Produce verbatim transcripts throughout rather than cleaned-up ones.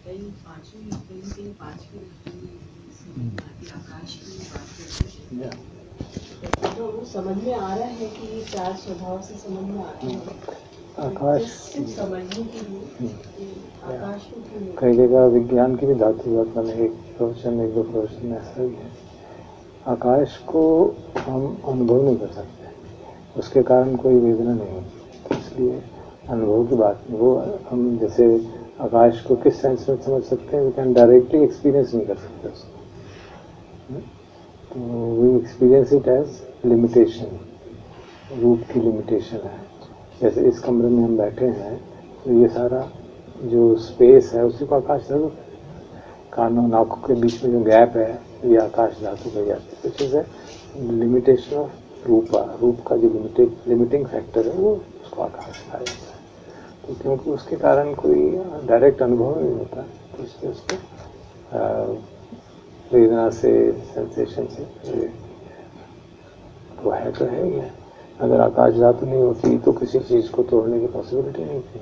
कई पांचवी फिल्म के पांचवी आती आकाश की बात करते हैं तो वो समझ में आ रहा है कि ये चार स्वभाव से समझ में आते हैं आकाश समझने के लिए आकाश को क्यों कई जगह विज्ञान की भी धातु बात मैंने एक प्रोफेशन एक दो प्रोफेशन ऐसा ही है। आकाश को हम अनुभव नहीं कर सकते, उसके कारण कोई वेदना नहीं होती, तो इसलिए अनुभव की बात नहीं। वो हम जैसे आकाश को किस सेंस में समझ सकते हैं, वी कैन डायरेक्टली एक्सपीरियंस नहीं कर सकते उसको, तो we experience it as limitation, रूप की लिमिटेशन है। जैसे इस कमरे में हम बैठे हैं तो ये सारा जो स्पेस है उसी को आकाश धातु, कानों नाकों के बीच में जो गैप है ये आकाश धातु कही जाती है। Which is a limitation of rupa, रूप का जो लिमिटेड लिमिटिंग फैक्टर है वो उसको आकाश कहा जाता है। तो क्योंकि उसके कारण कोई डायरेक्ट अनुभव नहीं होता, तो इसलिए उसको वेदना से, सेंसेशन से वो है तो है ही है। अगर आकाश धातु नहीं होती तो किसी चीज को तोड़ने की पॉसिबिलिटी नहीं थी।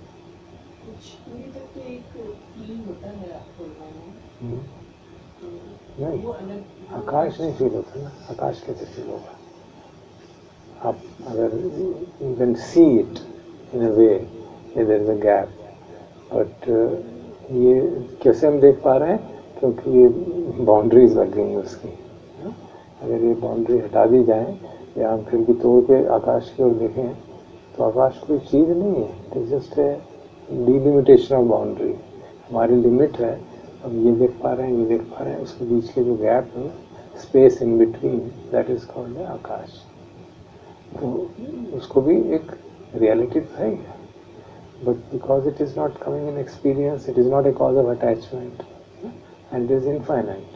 नहीं, आकाश नहीं फील होता ना, आकाश कैसे फील होगा? आप अगर you can see it in a way there is a gap, but ये कैसे हम देख पा रहे हैं? क्योंकि ये बाउंड्रीज लग गई हैं उसकी। अगर ये बाउंड्री हटा दी जाए या हम फिर भी तोड़ के आकाश की ओर देखें तो आकाश कोई चीज़ नहीं है, it is just a delimitation of boundary. हमारी लिमिट है, अब ये देख पा रहे हैं, ये देख पा रहे हैं, उसके बीच के जो गैप है, space in between, that is called akash. तो उसको भी एक रियलिटी तो है, but because it is not coming in experience, it is not a cause of attachment and it is infinite.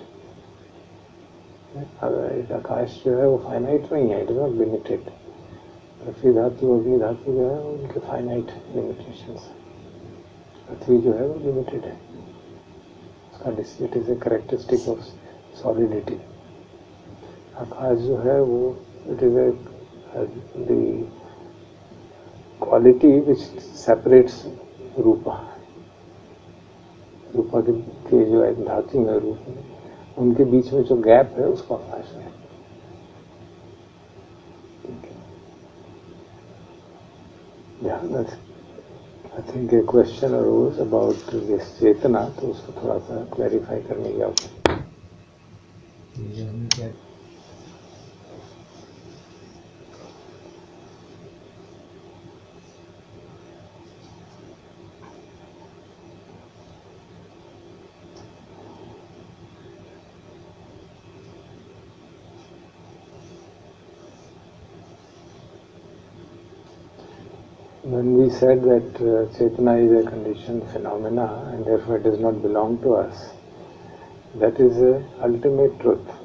आकाश जो है वो फाइनाइट नहीं है, इट इज नॉट लिमिटेड। पृथ्वी धातु, अग्नि धातु जो है उनके फाइनाइट लिमिटेशंस। पृथ्वी जो है वो लिमिटेड है, उसका it is a characteristic of solidity. आकाश जो है वो it is a the quality which separates rupa. रूपा के, के जो एक धातु है रूप में, उनके बीच में जो गैप है उसको आकाश है। I think a question arose about this chetana, तो उसको थोड़ा सा क्लैरिफाई करने की आवश्यकता है। When we said that uh, Chetana is a conditioned phenomena and therefore it does not belong to us, that is the ultimate truth.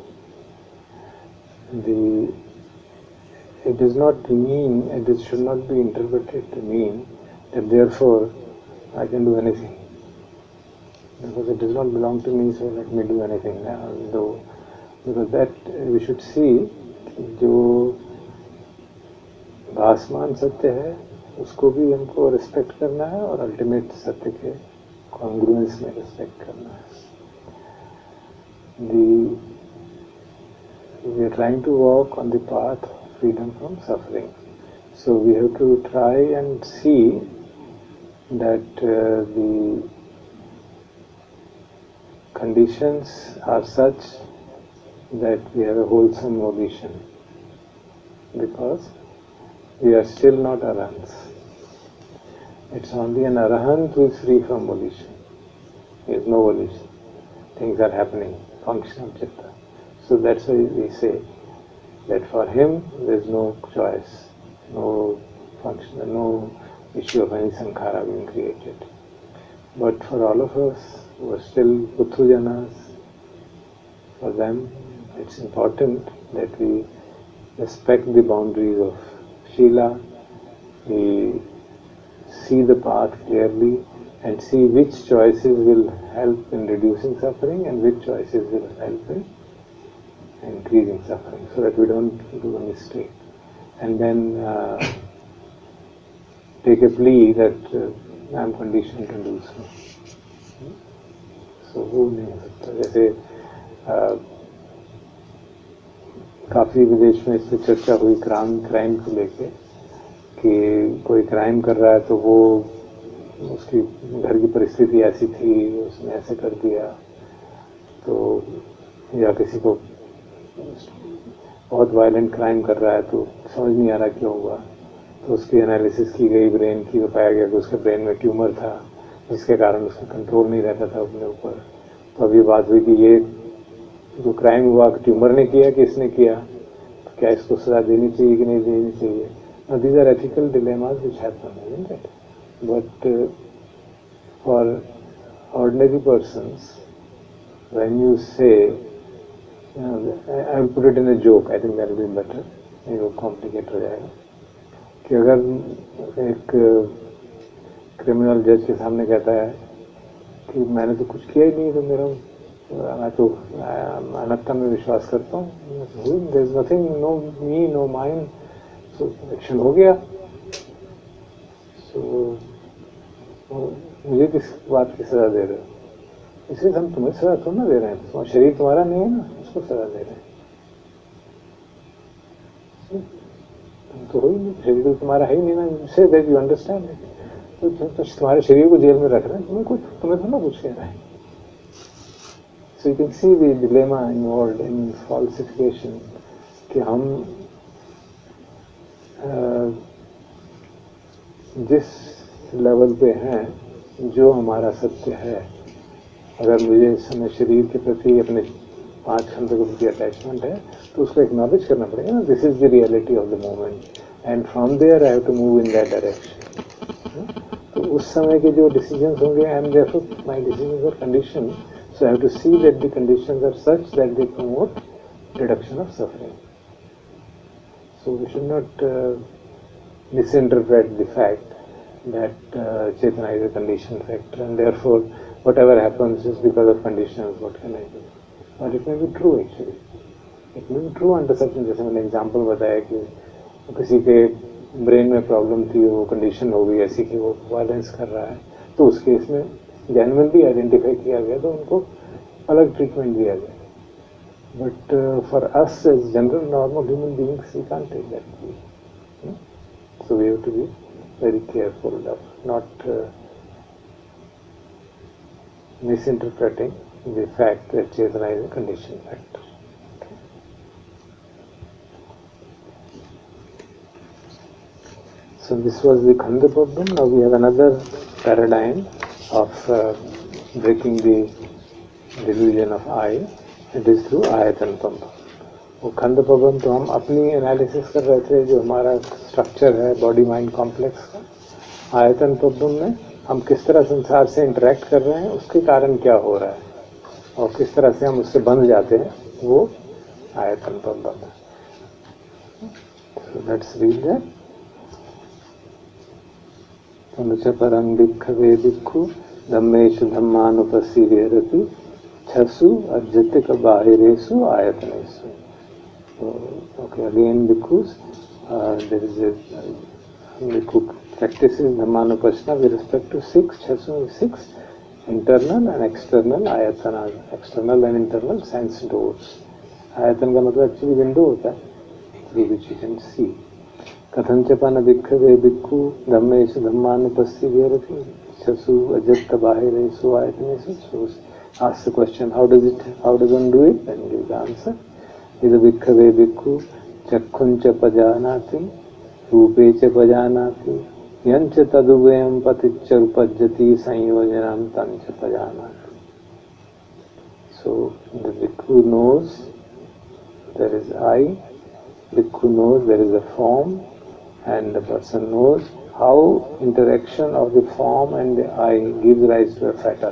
The, it does not mean, it is, should not be interpreted to mean that therefore I can do anything. Because it does not belong to me, so let me do anything now. Though, because that uh, we should see, जो भासमान सत्य है उसको भी हमको respect करना है और ultimate सत्य के कॉन्ग्रुएंस में रिस्पेक्ट करना है। The, we are trying to walk on the path of freedom from suffering. So we have to try and see that uh, the conditions are such that we have a wholesome volition, because we are still not arahants. It's only an arahant who is free from volition. There is no volition. Things are happening, function of chitta. So that's why we say that for him there is no choice, no function, no issue of any sankhara being created. But for all of us who are still Putthujanas, for them it's important that we respect the boundaries of Shila, we see the path clearly and see which choices will help in reducing suffering and which choices will help in increasing suffering, so that we don't do a mistake. And then uh, take a plea that uh, I am conditioned to do so. तो वो नहीं हो सकता। जैसे आ, काफ़ी विदेश में इस पर चर्चा हुई क्राइम क्राइम को लेके कि कोई क्राइम कर रहा है तो वो उसकी घर की परिस्थिति ऐसी थी, उसने ऐसे कर दिया, तो या किसी को बहुत वायलेंट क्राइम कर रहा है तो समझ नहीं आ रहा क्यों हुआ, तो उसकी एनालिसिस की गई ब्रेन की, तो पाया गया कि उसके ब्रेन में ट्यूमर था जिसके कारण उसका कंट्रोल नहीं रहता था अपने ऊपर। तो अभी बात हुई कि ये जो क्राइम हुआ ट्यूमर ने किया कि इसने किया, तो क्या इसको सजा देनी चाहिए कि नहीं देनी चाहिए। Now these are ethical dilemmas which happen, isn't it? But uh, for ordinary persons, when you say, you know, I will put it in a joke, I think that will be better, नहीं वो complicate हो जाएगा, कि अगर एक criminal जज के सामने कहता है कि मैंने तो कुछ किया ही नहीं, तो मेरा मैं तो अनंता में विश्वास करता हूँ, there is nothing, no me no mine, तो एक्शन हो गया, so, मुझे किस बात की सजा दे रहे हो? इसलिए हम तुम्हें सजा थोड़ा ना दे रहे हैं, तुम्हारा शरीर तुम्हारा नहीं है ना, उसको सजा दे रहे हैं। तुम तो हो ही नहीं, शरीर तो तुम्हारा है ही नहीं ना, say that you understand it. तो तुम्हारे शरीर को जेल में रख रहे हैं, तुम्हें कुछ तुम्हें थोड़ा कुछ कह रहा है। So you can see the dilemma involved in falsification, कि हम uh, जिस लेवल पे हैं, जो हमारा सत्य है, अगर मुझे इस समय शरीर के प्रति अपने पांच खंड के प्रति अटैचमेंट है, तो उसको एक्नॉलेज करना पड़ेगा ना, this is the reality of the moment, and from there I have to move in that direction. तो उस समय के जो डिसीजंस होंगे, and therefore my decisions are condition, so I have to see that the conditions are such that they promote reduction of suffering. So we should not uh, misinterpret the fact that uh, Chetana is a conditioned factor, and therefore whatever happens is because of conditions. What can I do? But it may be true actually. It may be true under certain, जैसे मैंने example बताया कि किसी के brain में problem थी, वो condition हो गई ऐसी कि वो वायलेंस कर रहा है, तो उस केस में जेन्युइनली आइडेंटिफाई किया गया तो उनको अलग ट्रीटमेंट दिया गया। But for us as general normal human beings we can't take that, so we have to be very careful of not misinterpreting the fact that chetana is a condition factor. So this was the Khanda problem. Now we have another paradigm of uh, breaking the delusion of I. It is through ayatana pabba. वो खंड पबम तो हम अपनी analysis कर रहे थे, जो हमारा स्ट्रक्चर है बॉडी माइंड कॉम्प्लेक्स का। आयतन पबम में हम किस तरह संसार से इंटरेक्ट कर रहे हैं, उसके कारण क्या हो रहा है, और किस तरह से हम उससे बंध जाते हैं, वो आयतन पबम है। So let's read that. अनुच परं भिक्खवे भिक्खु धम्मेषु धम्मानुपस्सी विहरति छसु अज्जतिक बाहिरेषु आयतनेषु। Okay, again bhikkhus, uh, there is a uh, bhikkhu practices dhammanupassana with respect to six, chasu six internal and external ayatana, external and internal sense doors. आयतन का मतलब एक्चुअली विंडो होता है, through which you can see. कथंचपन भिक्खवे भिक्खु धम्मेषु धम्मानुपस्सी विहरति छसु अजत्त बाहिरेषु आयतनेषु। So ask the question, how does it, how does one do it? Then give the answer. इद भिक्खवे भिक्खु चक्षुंच पजानाति रूपे च पजानाति यंच तदुभयं पतिच्च उपज्जति संयोजनं तंच पजानाति। So the bhikkhu knows there is I, bhikkhu knows there is a form, and the person knows how interaction of the form and the I gives rise to a fetter.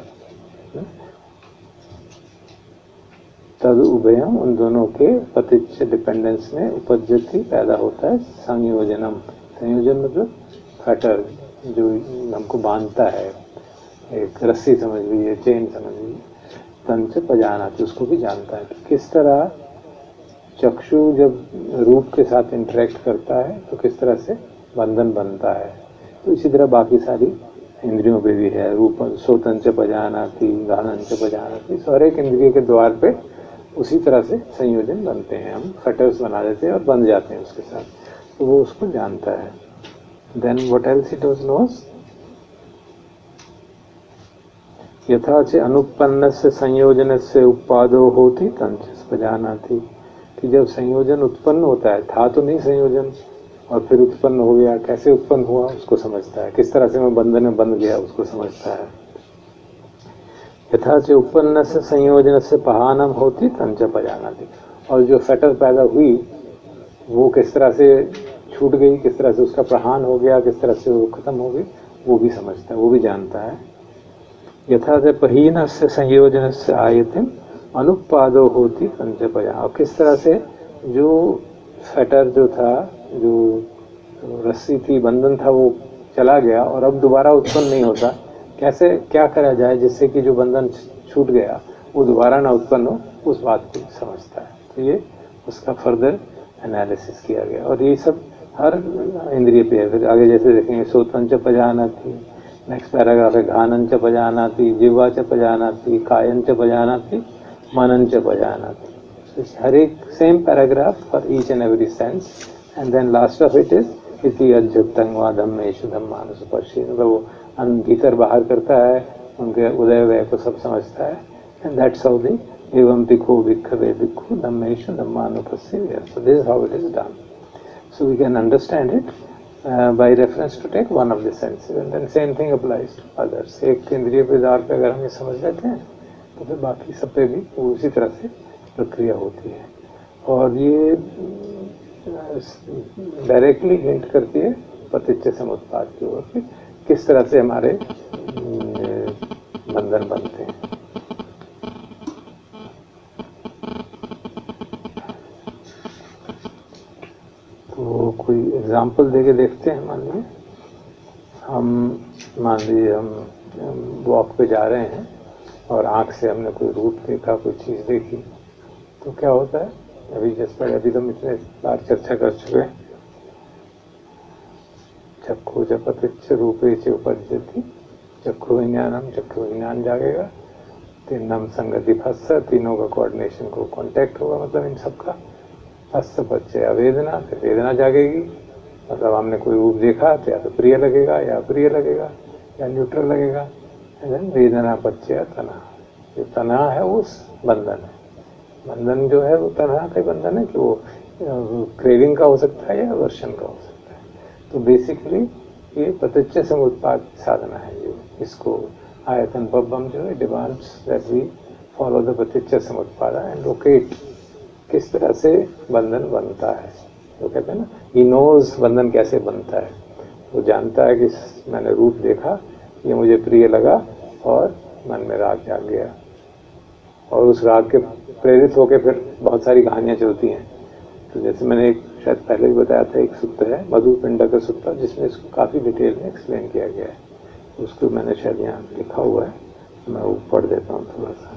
तद उभयम, उन दोनों के पतिच्च dependence में उपज्जति पैदा होता है संयोजनम। संयोजन मतलब फेटर, जो हमको बांधता है, एक रस्सी समझ लीजिए, चेन समझ लीजिए। तंच पजाना, तो उसको भी जानता है कि किस तरह चक्षु जब रूप के साथ इंटरेक्ट करता है तो किस तरह से बंधन बनता है। तो इसी तरह बाकी सारी इंद्रियों पे भी है, रूप सोतंच पजानाति, गानंच पजानाति, हर एक इंद्रिय के द्वार पे उसी तरह से संयोजन बनते हैं, हम फटर्स बना देते हैं और बन जाते हैं उसके साथ, तो वो उसको जानता है। Then what else it knows, यथा च अनुत्पन्नस्य संयोजनस्य उपादो होति तंच पजानाति, कि जब संयोजन उत्पन्न होता है, था तो नहीं संयोजन और फिर उत्पन्न हो गया, कैसे उत्पन्न हुआ उसको समझता है, किस तरह से मैं बंधन में बंध गया उसको समझता है। यथा च उत्पन्नस्य संयोजनस्य पहानम होति तंच पजानाति, और जो फटर पैदा हुई वो किस तरह से छूट गई, किस तरह से उसका प्रहान हो गया, किस तरह से वो खत्म हो गई, वो भी समझता है, वो भी जानता है। यथा से पहीनस्य संयोजनस्य आयतिम अनुपादो होती पंचपया, और किस तरह से जो फैटर जो था, जो रस्सी थी, बंधन था, वो चला गया और अब दोबारा उत्पन्न नहीं होता, कैसे क्या करा जाए जिससे कि जो बंधन छूट गया वो दोबारा ना उत्पन्न हो, उस बात को समझता है। तो ये उसका फर्दर एनालिसिस किया गया, और ये सब हर इंद्रिय पे है। फिर आगे जैसे देखेंगे, सोतंच पजानाति, नेक्स्ट पैराग्राफ है घानंच पजानाति, जिह्वा च पजानाति, कायंच पजानाति, मनंच पजानाति। हर एक same paragraph for each and every sense, and then last of it is इति अज्जतं वा धम्मेषु धम्मानुस्पर्शी, मतलब वो भीतर बाहर करता है, उनके उदय व्यय को सब समझता है, एंड दैट्स हाउ द एवं भिक्खु भिक्खवे भिक्खु धम्मेषु धम्मानुपस्थित। So this is how it is done. So we can understand it uh, by reference to take one of the senses, and then same thing applies to others. एक इंद्रिय पे आधार पे अगर हम ये समझ लेते हैं तो फिर बाकी सब पे भी उसी तरह से प्रक्रिया होती है, और ये डायरेक्टली हिंट करती है पतिच्च समुत्पाद की ओर कि किस तरह से हमारे बंधन बनते हैं। तो कोई एग्जाम्पल देके देखते हैं। मान लीजिए हम मान लीजिए हम वॉक पे जा रहे हैं और आँख से हमने कोई रूप देखा, कोई चीज़ देखी, तो क्या होता है, अभी जैसे पहले अभी हम इतने बार चर्चा कर चुके हैं, चक्षु च पतिच्च रूपे च उपज्यति, चक्षु विज्ञानम, चक्षु विज्ञान जागेगा, तीनम संगति फस्स, तीनों का कोऑर्डिनेशन को कांटेक्ट होगा, मतलब इन सब का फस्स पच्चय वेदना, फिर वेदना जागेगी, मतलब हमने कोई रूप देखा तो या तो प्रिय लगेगा या अप्रिय लगेगा या न्यूट्रल लगेगा, वेदना पच्चय तना, जो तना है वो बंधन है। बंधन जो है वो तना का बंधन है कि वो क्रेविंग का हो सकता है या वर्षन का हो सकता है। तो बेसिकली ये पतिच्च समुत्पाद साधना है, जो इसको आयतन पब्बम जो है demands that we follow the paticca samuppada and locate किस तरह से बंधन बनता है। वो कहते हैं ना, ही नोज बंधन कैसे बनता है, वो जानता है कि मैंने रूप देखा, ये मुझे प्रिय लगा और मन में राग जाग गया, और उस राग के प्रेरित होकर फिर बहुत सारी कहानियाँ चलती हैं। तो जैसे मैंने एक शायद पहले भी बताया था, एक सूत्र है मधुपिंड का सूत्र, जिसमें इसको काफ़ी डिटेल में एक्सप्लेन किया गया है, उसको मैंने शायद यहाँ लिखा हुआ है, मैं वो पढ़ देता हूँ थोड़ा सा।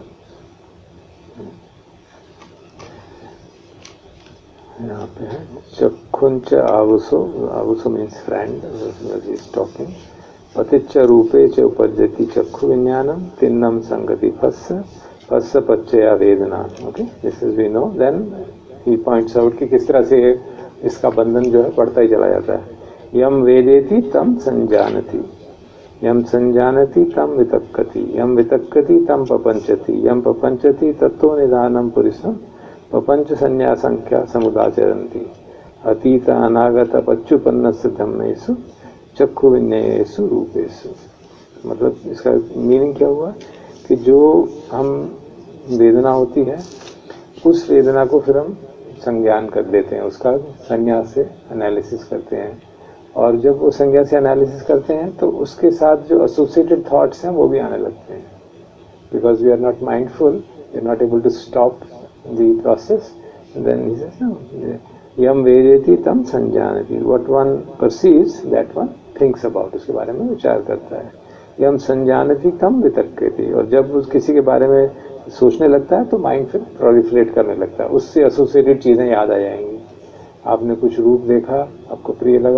यहाँ पे है चक्षुंच आवुसो, avuso means friend is talking, पतिच्च रूपे च उपज्यति चक्षु विज्ञानम, तिन्नम संगति फस्स, फस्स पच्चया वेदना। Okay, this is we know. Then he points out कि किस तरह से इसका बंधन जो है बढ़ता ही चला जाता है। यम वेदेति तम संजानति, यम संजानति तम वितक्कति, यम वितक्कति तम पपंचति, यम पपंचति तत्तो निदानम पुरुषम, पपंच संज्ञा संख्या समुदाचरन्ति, अतीत अनागत पच्चुपन्नस्य धम्मेषु चक्षु विज्ञेयेषु रूपेषु। मतलब इसका मीनिंग क्या हुआ कि जो हम वेदना होती है, उस वेदना को फिर हम संज्ञान कर लेते हैं, उसका संज्ञा से एनालिसिस करते हैं, और जब वो संज्ञा से एनालिसिस करते हैं तो उसके साथ जो एसोसिएटेड थॉट्स हैं वो भी आने लगते हैं, because we are not mindful, we are not able to stop the process. And then he says, no, yam vedeti tam sanjanati, what one perceives that one thinks about, उसके बारे में विचार करता है। यम संजानति तम वितक्कति, और जब उस किसी के बारे में सोचने लगता है तो माइंड फिर प्रोलिफरेट करने लगता है, उससे एसोसिएटेड चीज़ें याद आ जाएंगी। आपने कुछ रूप देखा, आपको प्रिय लगा,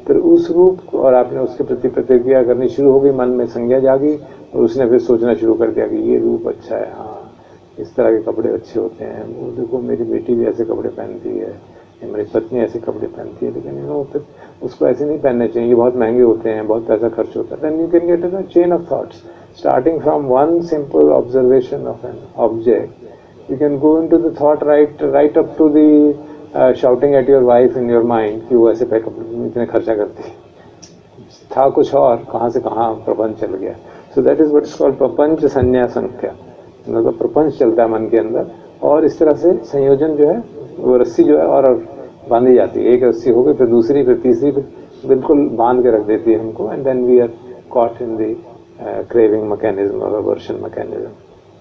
फिर उस रूप और आपने उसके प्रति प्रतिक्रिया करनी शुरू हो गई, मन में संज्ञा जागी और उसने फिर सोचना शुरू कर दिया कि ये रूप अच्छा है, हाँ इस तरह के कपड़े अच्छे होते हैं, वो देखो मेरी बेटी भी ऐसे कपड़े पहनती है, मेरी पत्नी ऐसे कपड़े पहनती है, लेकिन यू फिर उसको ऐसे नहीं पहनने चाहिए, ये बहुत महंगे होते हैं, बहुत पैसा खर्च होता है. Then you can get a chain of thoughts starting from one simple observation of an object. You can go into the thought right right up to the uh, shouting at your wife in your mind कि वो ऐसे pack इतने खर्चा करती है, था कुछ और, कहाँ से कहाँ प्रपंच चल गया. So that is what is called प्रपंच संज्ञा संख्या. मतलब प्रपंच चलता है मन के अंदर और इस तरह से संयोजन जो है वो रस्सी जो है और, और बांधी जाती है. एक रस्सी हो गई फिर दूसरी फिर तीसरी फिर बिल्कुल बांध के रख देती है हमको. And then we are caught in the uh, craving mechanism or aversion mechanism.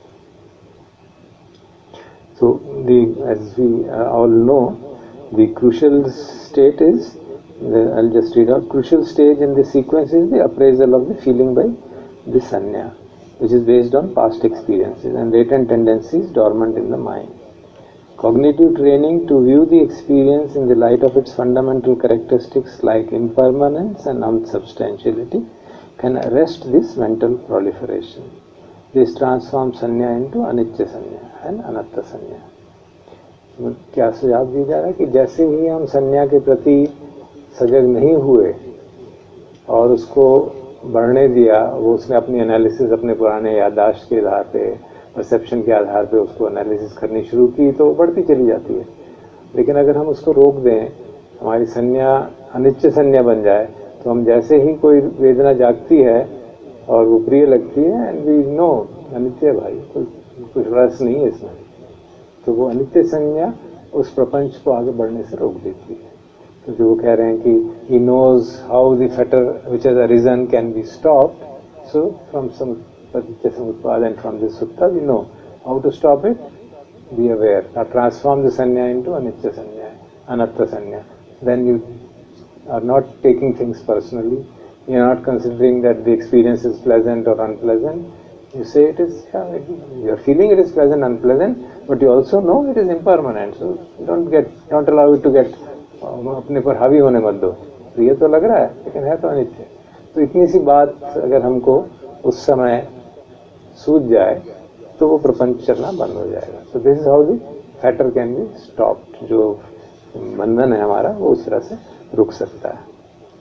So, the, as we uh, all know, the crucial state is, the, I'll just read out, crucial stage in the sequence is the appraisal of the feeling by the sanya, which is based on past experiences and latent tendencies dormant in the mind. Cognitive training to view the experience in the light of its fundamental characteristics like impermanence and unsubstantiality can arrest this mental proliferation. This transforms sanya into anicca sanya and anatta sanya. क्या सुझाव दिया जा रहा है कि जैसे ही हम संज्ञा के प्रति सजग नहीं हुए और उसको बढ़ने दिया, वो उसने अपनी एनालिसिस अपने पुराने याददाश्त के आधार पे, परसेप्शन के आधार पे उसको एनालिसिस करनी शुरू की तो बढ़ती चली जाती है. लेकिन अगर हम उसको रोक दें, हमारी संज्ञा अनित्य संज्ञा बन जाए, तो हम जैसे ही कोई वेदना जागती है और वो प्रिय लगती है एंड वी नो अनित्य भाई, कोई कुछ रस नहीं है इसमें, तो वो अनित्य संज्ञा उस प्रपंच को आगे बढ़ने से रोक देती है. तो जो वो कह रहे हैं कि he knows how the fetter which has arisen can be stopped. So from some paticca samutpada and from this sutta we know how to stop it. Be aware. Now transform the sanya into anicca sanya, anatta sanya. Then you are not taking things personally. You are not considering that the experience is pleasant or unpleasant. You say it is, yeah, you are feeling it is pleasant, unpleasant, but you also know it is impermanent. So don't get, don't allow it to get अपने पर हावी होने मत दो. प्रिय तो लग रहा है लेकिन है तो अनित्य. तो इतनी सी बात अगर हमको उस समय सूझ जाए तो वो प्रपंच चलना बंद हो जाएगा. So this is how the fetter can be stopped. जो बंधन है हमारा वो उस तरह से रुक सकता है.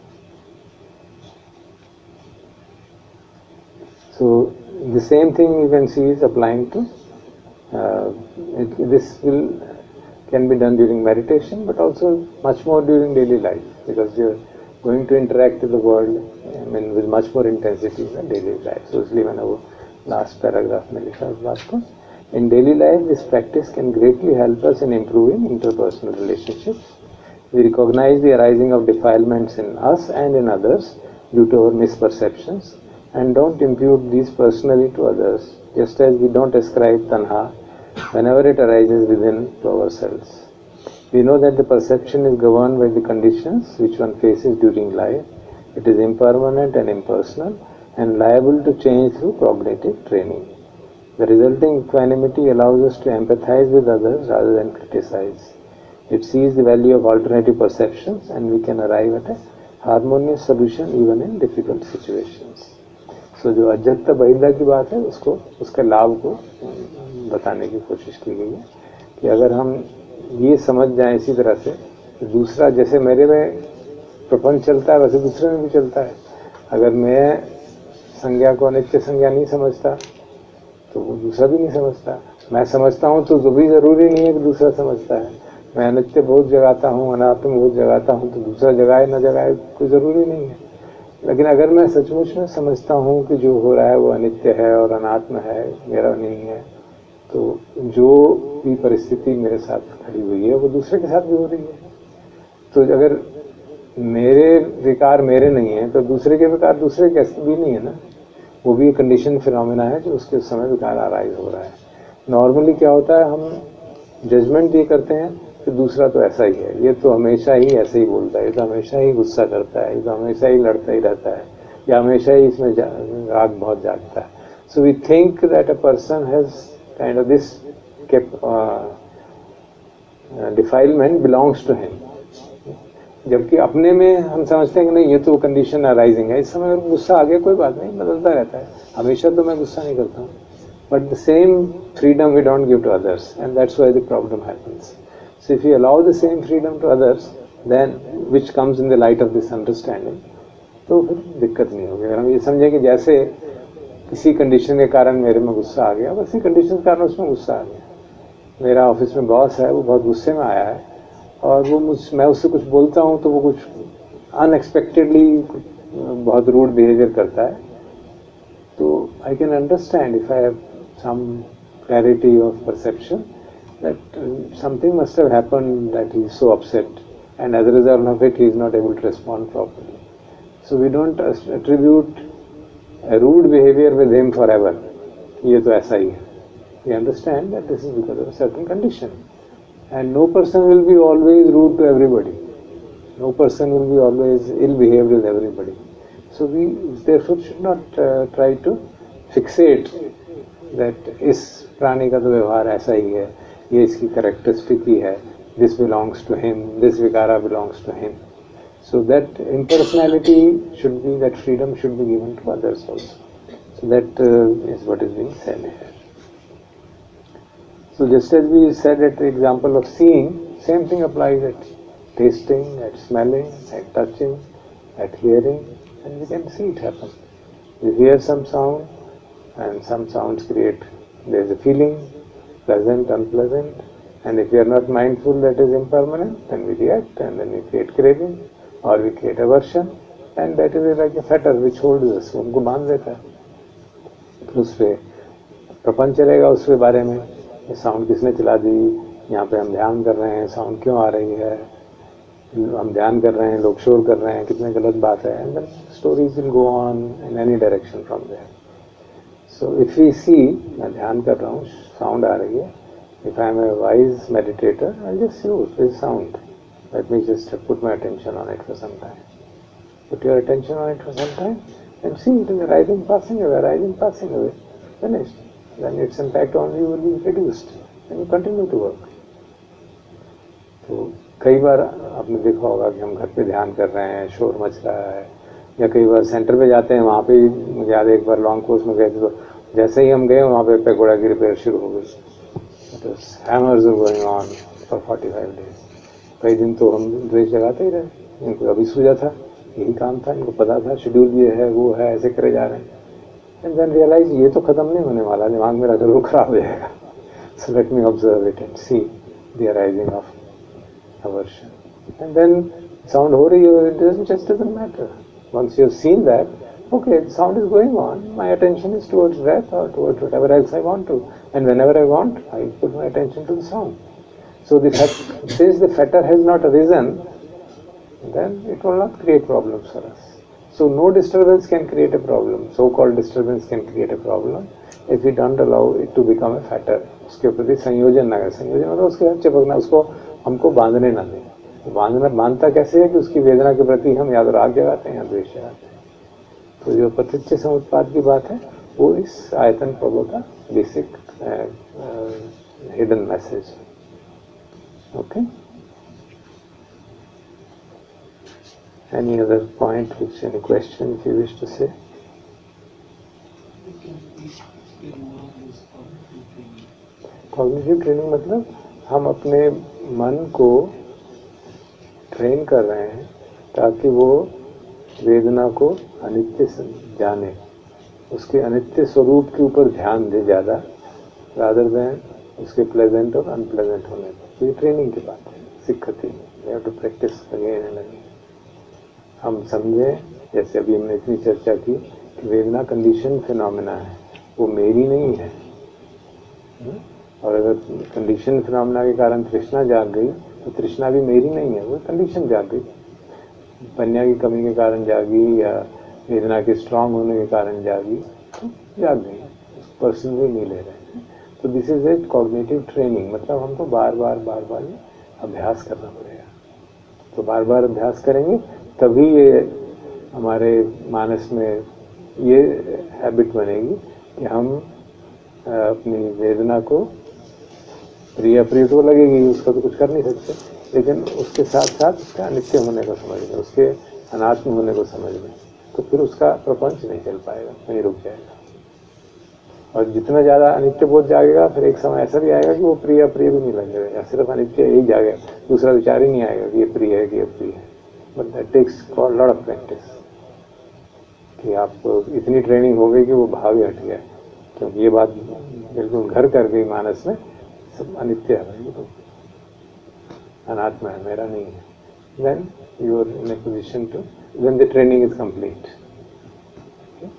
So the same thing you can see is applying to uh, it, this will can be done during meditation, but also much more during daily life, because you're going to interact with the world, I mean, with much more intensity in the daily life. So इसलिए मैंने वो last paragraph में लिखा उस बात को. In daily life, this practice can greatly help us in improving interpersonal relationships. We recognize the arising of defilements in us and in others due to our misperceptions, and don't impute these personally to others, just as we don't ascribe tanha whenever it arises within to ourselves. We know that the perception is governed by the conditions which one faces during life. It is impermanent and impersonal and liable to change through cognitive training. The resulting equanimity allows us to empathize with others rather than criticize. It sees the value of alternative perceptions, and we can arrive at a harmonious solution even in difficult situations. So जो अजत्त बहिर्दा की बात है, उसको उसके लाभ को बताने की कोशिश की गई है कि अगर हम ये समझ जाएं इसी तरह से, दूसरा जैसे मेरे में प्रपंच चलता है वैसे दूसरे में भी चलता है. अगर मैं संज्ञा को अनित्य संज्ञा नहीं समझता तो वो दूसरा भी नहीं समझता. मैं समझता हूँ तो भी जरूरी नहीं है कि दूसरा समझता है. मैं अनित्य बहुत जगाता हूँ, अनात्म बहुत जगाता हूँ, तो दूसरा जगाए न जगाए कोई ज़रूरी नहीं है. लेकिन अगर मैं सचमुच में समझता हूँ कि जो हो रहा है वो अनित्य है और अनात्म है, मेरा नहीं है, तो जो भी परिस्थिति मेरे साथ खड़ी हुई है वो दूसरे के साथ भी हो रही है. तो अगर मेरे विकार मेरे नहीं है तो दूसरे के विकार दूसरे के भी नहीं है ना. वो भी कंडीशन फिनोमेना है जो उसके समय विकार अराइज हो रहा है. नॉर्मली क्या होता है, हम जजमेंट ये करते हैं कि दूसरा तो ऐसा ही है, ये तो हमेशा ही ऐसे ही बोलता है, ये तो हमेशा ही गुस्सा करता है, ये तो हमेशा ही लड़ता ही रहता है, या हमेशा ही इसमें राग बहुत जागता है. So we think that a person has kind of this defilement belongs to him. जबकि अपने में हम समझते हैं कि नहीं ये तो कंडीशन अराइजिंग है, इस समय अगर गुस्सा आ गया कोई बात नहीं, बदलता रहता है, हमेशा तो मैं गुस्सा नहीं करता हूँ, but the same freedom we don't give to others and that's why the problem happens. So if you allow the same freedom to others then which comes in the light of this understanding, तो फिर दिक्कत नहीं होगी. अगर हम ये समझें कि जैसे किसी कंडीशन के कारण मेरे में गुस्सा आ गया, उसी कंडीशन के कारण उसमें गुस्सा आ गया. मेरा ऑफिस में बॉस है, वो बहुत गुस्से में आया है और वो मुझ मैं उससे कुछ बोलता हूँ तो वो कुछ अनएक्सपेक्टेडली बहुत रूड बिहेवियर करता है, तो I can understand if I have some clarity of perception that something must have happened that he is so upset and as a result of it he is not able to respond properly. So we don't attribute a rude behavior with him forever. ये तो ऐसा ही है. We understand that this is because of a certain condition, and no person will be always rude to everybody. No person will be always ill-behaved with everybody. So we therefore should not uh, try to fixate that इस प्राणी का तो व्यवहार ऐसा ही है, ये इसकी characteristic ही है. This belongs to him. This vikara belongs to him. So that impersonality should be, that freedom should be given to others also. So that uh, is what is being said here. So just as we said at the example of seeing, same thing applies at tasting, at smelling, at touching, at hearing, and we can see it happen. You hear some sound, and some sounds create, there is a feeling, pleasant, unpleasant, and if we are not mindful that is impermanent, then we react, and then we create craving, or we create aversion, and that is like a fetter which holds us. उनको बांध देता है. फिर उस पे प्रपंच चलेगा उसके बारे में, ये साउंड किसने चला दी, यहाँ पे हम ध्यान कर रहे हैं, साउंड क्यों आ रही है, हम ध्यान कर रहे हैं, लोग शोर कर रहे हैं, कितने गलत बात है. And then stories will go on in any direction from there. So if we see, मैं ध्यान कर रहा हूँ, साउंड आ रही है, if I am a wise meditator I just use this sound. Let me just put my attention on it for some time. Put your attention on it for some time and see it is arising, passing away, arising, passing away. Finished. Then its impact on you will be reduced and you continue to work. तो कई बार आपने देखा होगा कि हम घर पे ध्यान कर रहे हैं, शोर मच रहा है, या कई बार सेंटर पे जाते हैं, वहाँ पे मुझे याद है एक बार लॉन्ग कोर्स में गए थे, तो जैसे ही हम गए वहाँ पे पैगोडा की रिपेयर शुरू हो गई. Hammers were going on for forty five days. कई दिन तो हम द्वेष जगाते ही रहे, इनको अभी सूझा था, यही काम था, इनको पता था शेड्यूल ये है वो है, ऐसे करे जा रहे हैं. एंड देन रियलाइज ये तो खत्म नहीं होने वाला, दिमाग मेरा जरूर खराब हो जाएगा. So let me observe it and see the arising of aversion. And then sound हो रही है, it doesn't just doesn't matter. Once you have seen that, okay, the sound is going on, my attention is towards breath or towards whatever else I want to, and whenever I want, I put my attention to the sound. So the fact, since the fetter has not arisen, then it will not create problems for us. So no disturbance can create a problem. So-called disturbance can create a problem if we don't allow it to become a fetter. उसके प्रति संयोजन ना करें. संयोजन मतलब उसके साथ चिपकना, उसको हमको बांधने ना दें. बांधना बांधता कैसे है कि उसकी वेदना के प्रति हम या तो राग जगाते हैं या द्वेष जगाते हैं. तो जो पतिच्य समुत्पाद की बात है वो इस आयतन प्रभु का basic hidden message. Okay. Any other point, which any question if you wish to say? Cognitive training मतलब हम अपने मन को ट्रेन कर रहे हैं ताकि वो वेदना को अनित्य जाने, उसके अनित्य स्वरूप के ऊपर ध्यान दे ज़्यादा, rather than उसके प्लेजेंट और अनप्लेजेंट होने पर. तो ये ट्रेनिंग की बात है, सिखती है. We have to practise again and again. हम समझें, जैसे अभी हमने इतनी चर्चा की कि वेदना कंडीशन फिनोमेना है, वो मेरी नहीं है. और अगर कंडीशन फिनोमेना के कारण तृष्णा जाग गई तो तृष्णा भी मेरी नहीं है, वो कंडीशन जाग गई. पन्या की कमी के कारण जागी या वेदना के स्ट्रांग होने के कारण जागी, तो जाग गई, पर्सन भी नहीं ले रहे हैं. तो this is a cognitive training. मतलब हमको बार बार बार बार अभ्यास करना पड़ेगा. तो बार बार अभ्यास करेंगे तभी ये हमारे मानस में ये हैबिट बनेगी कि हम अपनी वेदना को, प्रिय अप्रिय तो लगेगी, उसका तो कुछ कर नहीं सकते, लेकिन उसके साथ साथ उसके अनित्य होने को समझ में, उसके अनात्म होने को समझ में, तो फिर उसका प्रपंच नहीं चल पाएगा, वहीं रुक जाएगा। और जितना ज़्यादा अनित्य बोध जागेगा, फिर एक समय ऐसा भी आएगा कि वो प्रिय अप्रिय भी नहीं लगेगा, सिर्फ अनित्य यही जागेगा, दूसरा विचार ही नहीं आएगा कि ये प्रिय है कि अप्रिय है। But that takes for lot of practice, कि आपको इतनी ट्रेनिंग हो गई कि वो भाव ही हट गया, क्योंकि ये बात बिल्कुल घर कर गई मानस में, सब अनित्य है, तो अनात्मा है, मेरा नहीं है। Then you are in a position to, when the training is complete. Okay?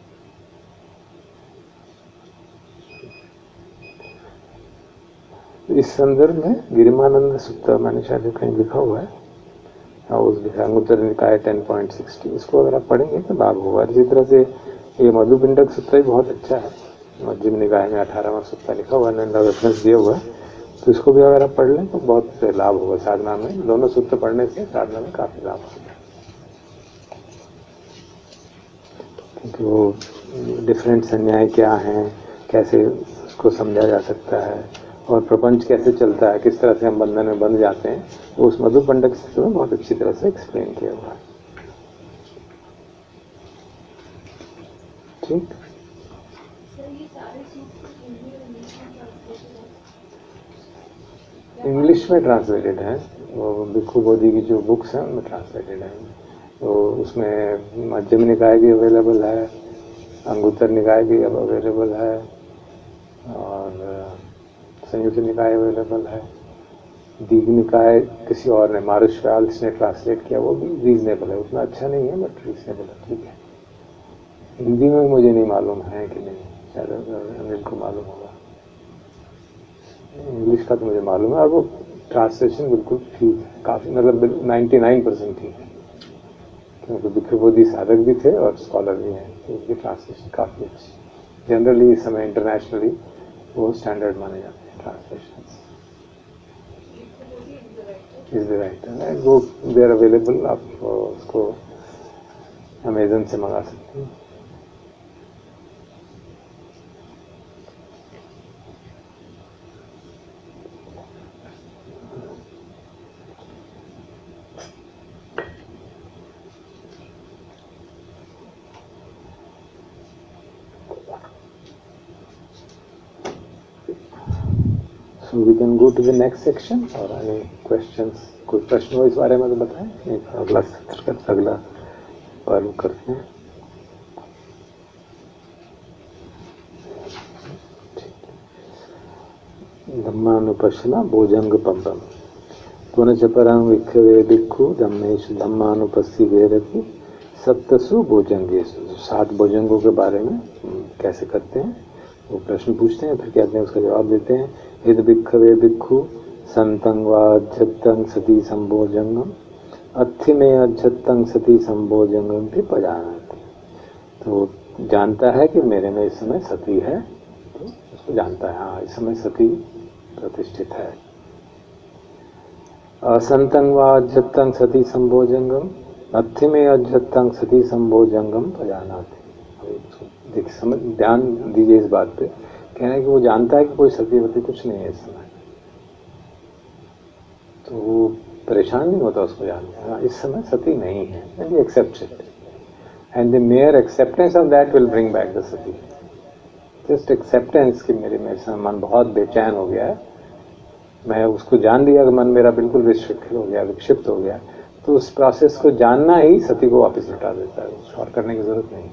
इस संदर्भ में गिरिमानंद सूत्र मैंने शायद कहीं लिखा हुआ है, उस अंगुत्तर निकाय टेन पॉइंट सिक्सटी, इसको अगर आप पढ़ेंगे तो लाभ होगा। इसी तरह से ये मधुपिंडक सूत्र भी बहुत अच्छा है, मध्यम निकाय में अठारहवां सूत्र लिखा हुआ है, रेफरेंस दिया हुआ है, तो इसको भी अगर आप पढ़ लें तो बहुत लाभ होगा साधना में। दोनों सूत्र पढ़ने से साधना में काफी लाभ होगा, क्योंकि वो डिफरेंट संज्ञाएं क्या हैं, कैसे उसको समझा जा सकता है, और प्रपंच कैसे चलता है, किस तरह से हम बंधन में बंध जाते हैं, वो उस मधुपिंडक सूत्र में बहुत अच्छी तरह से एक्सप्लेन किया हुआ है। ठीक, इंग्लिश में ट्रांसलेटेड है, वो भिक्खु बोधि की जो बुक्स हैं उनमें ट्रांसलेटेड है, तो उसमें मध्यम निकाय भी अवेलेबल है, अंगुत्तर निकाय भी अब अवेलेबल है, और संयुक्त निकाय अवेलेबल है, दीघ निकाय किसी और ने, मारुष व्याल ने ट्रांसलेट किया, वो भी रीजनेबल है, उतना अच्छा नहीं है बट रीजनेबल है, ठीक है। हिंदी में मुझे नहीं मालूम है कि नहीं, शायद अनिल को मालूम होगा। इंग्लिश का तो मुझे मालूम है, और वो ट्रांसलेशन बिल्कुल ठीक है, काफ़ी, मतलब नाइन्टी नाइन परसेंट ठीक है, क्योंकि भिक्खु बोधि साधक भी थे और स्कॉलर भी हैं, तो उनकी ट्रांसलेशन काफ़ी अच्छी। जनरली इस समय इंटरनेशनली वो स्टैंडर्ड माने जाते हैं ट्रांसलेशन। इज द राइटर, वो दे आर अवेलेबल, आप उसको अमेजन से मंगा सकते हैं। So we can go to the next section, or any questions? कोई प्रश्न हो इस बारे में तो बताएं, नहीं अगला सत्र अगला पर्व करते हैं। धम्मानुपश्यना भोजंग पंपम पुनः परं विक्षवे भिक्खु धम्मेषु धम्मानुपस्सी वेरति सप्तसु भोजंगेषु। सात भोजंगों के बारे में कैसे करते हैं वो प्रश्न पूछते हैं, फिर कहते हैं उसका जवाब देते हैं। यदि भिक्खवे भिक्खु संतं वा अध्यत्तं सती संभोजंगम अत्थि में अध्यत्तं सती संभोजंगम भी पजानाति। तो जानता है कि मेरे में इस समय सती है, तो उसको जानता है, हाँ इस समय सती प्रतिष्ठित है। असंतं वा अध्यत्तं सती संभोजंगम अत्थि में अध्यत्तं सती संभोजंगम पजानाति। देखिए समझ ध्यान दीजिए इस बात पे, कहना है कि वो जानता है कि कोई सतीवती कुछ नहीं है इस समय, तो वो परेशान नहीं होता उसको जानते हैं इस समय सती नहीं है, and he accepts it, and the mere acceptance of that will bring back the sati. Just acceptance कि मेरे में समय मन बहुत बेचैन हो गया है, मैं उसको जान लिया कि मन मेरा बिल्कुल विक्षिप्त हो गया विक्षिप्त हो गया, तो उस प्रोसेस को जानना ही सती को वापस लौटा देता है, कुछ और करने की जरूरत नहीं।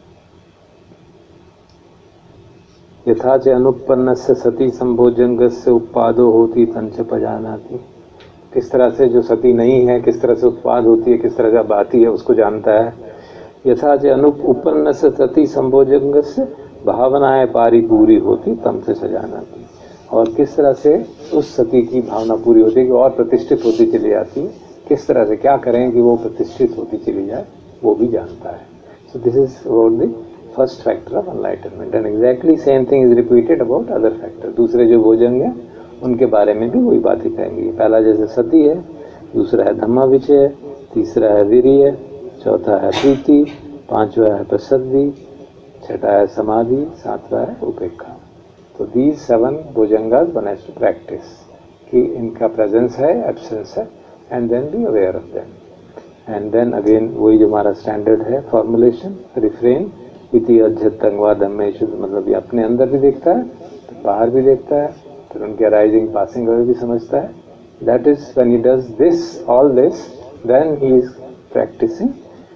यथा च अनुपन्नस्य सती संभोजंगस्य उत्पादो होती तंच पजानाति। किस तरह से जो सती नहीं है किस तरह से उत्पाद होती है, किस तरह से आती है उसको जानता है। यथा च अनुपन्नस्य सती संभोजंगस्य भावनाएं पारी पूरी होती तम से सजानाति। और किस तरह से उस सती की भावना पूरी होती है कि और प्रतिष्ठित होती चली जाती है, किस तरह से क्या करें कि वो प्रतिष्ठित होती चली जाए, वो भी जानता है। So this is about the first factor of enlightenment, and exactly same thing is repeated about other factor. दूसरे जो भोजंग हैं उनके बारे में भी वही बात ही कहेंगे। पहला जैसे सती है, दूसरा है धम्मा विचय, तीसरा है वीर्य, चौथा है प्रीति, पांचवा है प्रसद्दि, छठा है समाधि, सातवां है उपेक्षा। तो these seven bojjhangas one has to practise कि इनका प्रेजेंस है, एब्सेंस है, and then be aware of them. And then again वही जो हमारा स्टैंडर्ड है फॉर्मुलेशन, रिफ्रेन इति अध्यतंगवा धम्मेषु, मतलब ये अपने अंदर भी देखता है, तो बाहर भी देखता है, तो उनके अराइजिंग पासिंग अवे भी समझता है। That is when he does this, all this, then he is practising.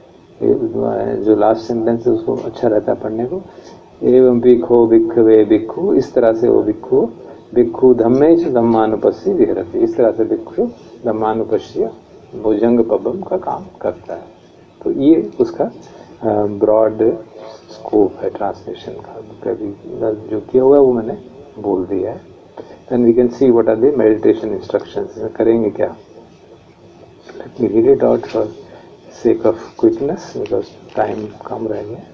जो लास्ट सेंटेंस है उसको अच्छा रहता है पढ़ने को, एवं भिक्खो भिक्खवे भिक्खु, इस तरह से वो भिक्खु भिक्खु धम्मेषु धम्मानुपस्सी विहरति, इस तरह से भिक्खु धम्मानुपस्सी भुजंग पबम का काम करता है। तो ये उसका ब्रॉड स्कोप है ट्रांसलेशन का, कभी जो किया हुआ है वो मैंने बोल दिया है। Then we can see what are the meditation instructions. करेंगे क्या? Let me read it out for sake of quickness because time कम रह गया।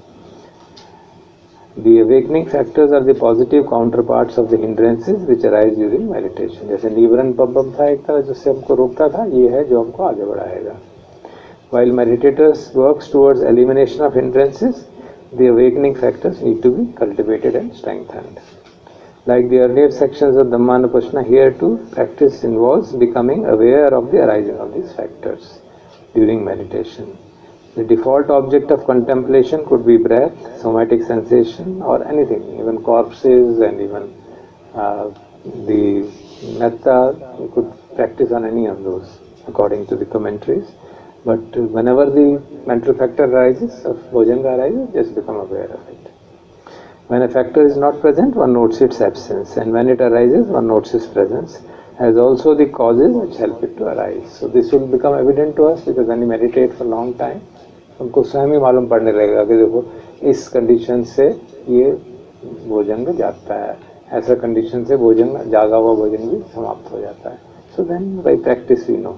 The awakening factors are the positive counterparts of the hindrances which arise during meditation। जैसे निवरण पब्बम था एक तरह जिससे हमको रोकता था, ये है जो हमको आगे बढ़ाएगा। While meditators works towards elimination of hindrances, the awakening factors need to be cultivated and strengthened। Like the earlier sections of Dhammanupassana, here too practice involves becoming aware of the arising of these factors during meditation। The default object of contemplation could be breath, somatic sensation, or anything, even corpses and even uh, the metta. You could practice on any of those according to the commentaries. But whenever the mental factor arises, of bhujanga arises, just become aware of it. When a factor is not present, one notes its absence, and when it arises, one notes its presence, as also the causes which help it to arise। So this will become evident to us because when you meditate for a long time, हमको स्वयं ही मालूम पड़ने लगेगा कि देखो इस condition से ये भोजंग जाता है, ऐसा कंडीशन से भोजंग, जागा हुआ भोजन भी समाप्त हो जाता है। So then by practice we know.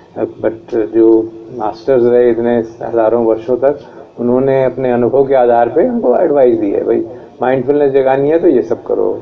But जो मास्टर्स रहे इतने हजारों वर्षों तक, उन्होंने अपने अनुभव के आधार पे उनको एडवाइस दी है, भाई माइंडफुलनेस जगानी है तो ये सब करो,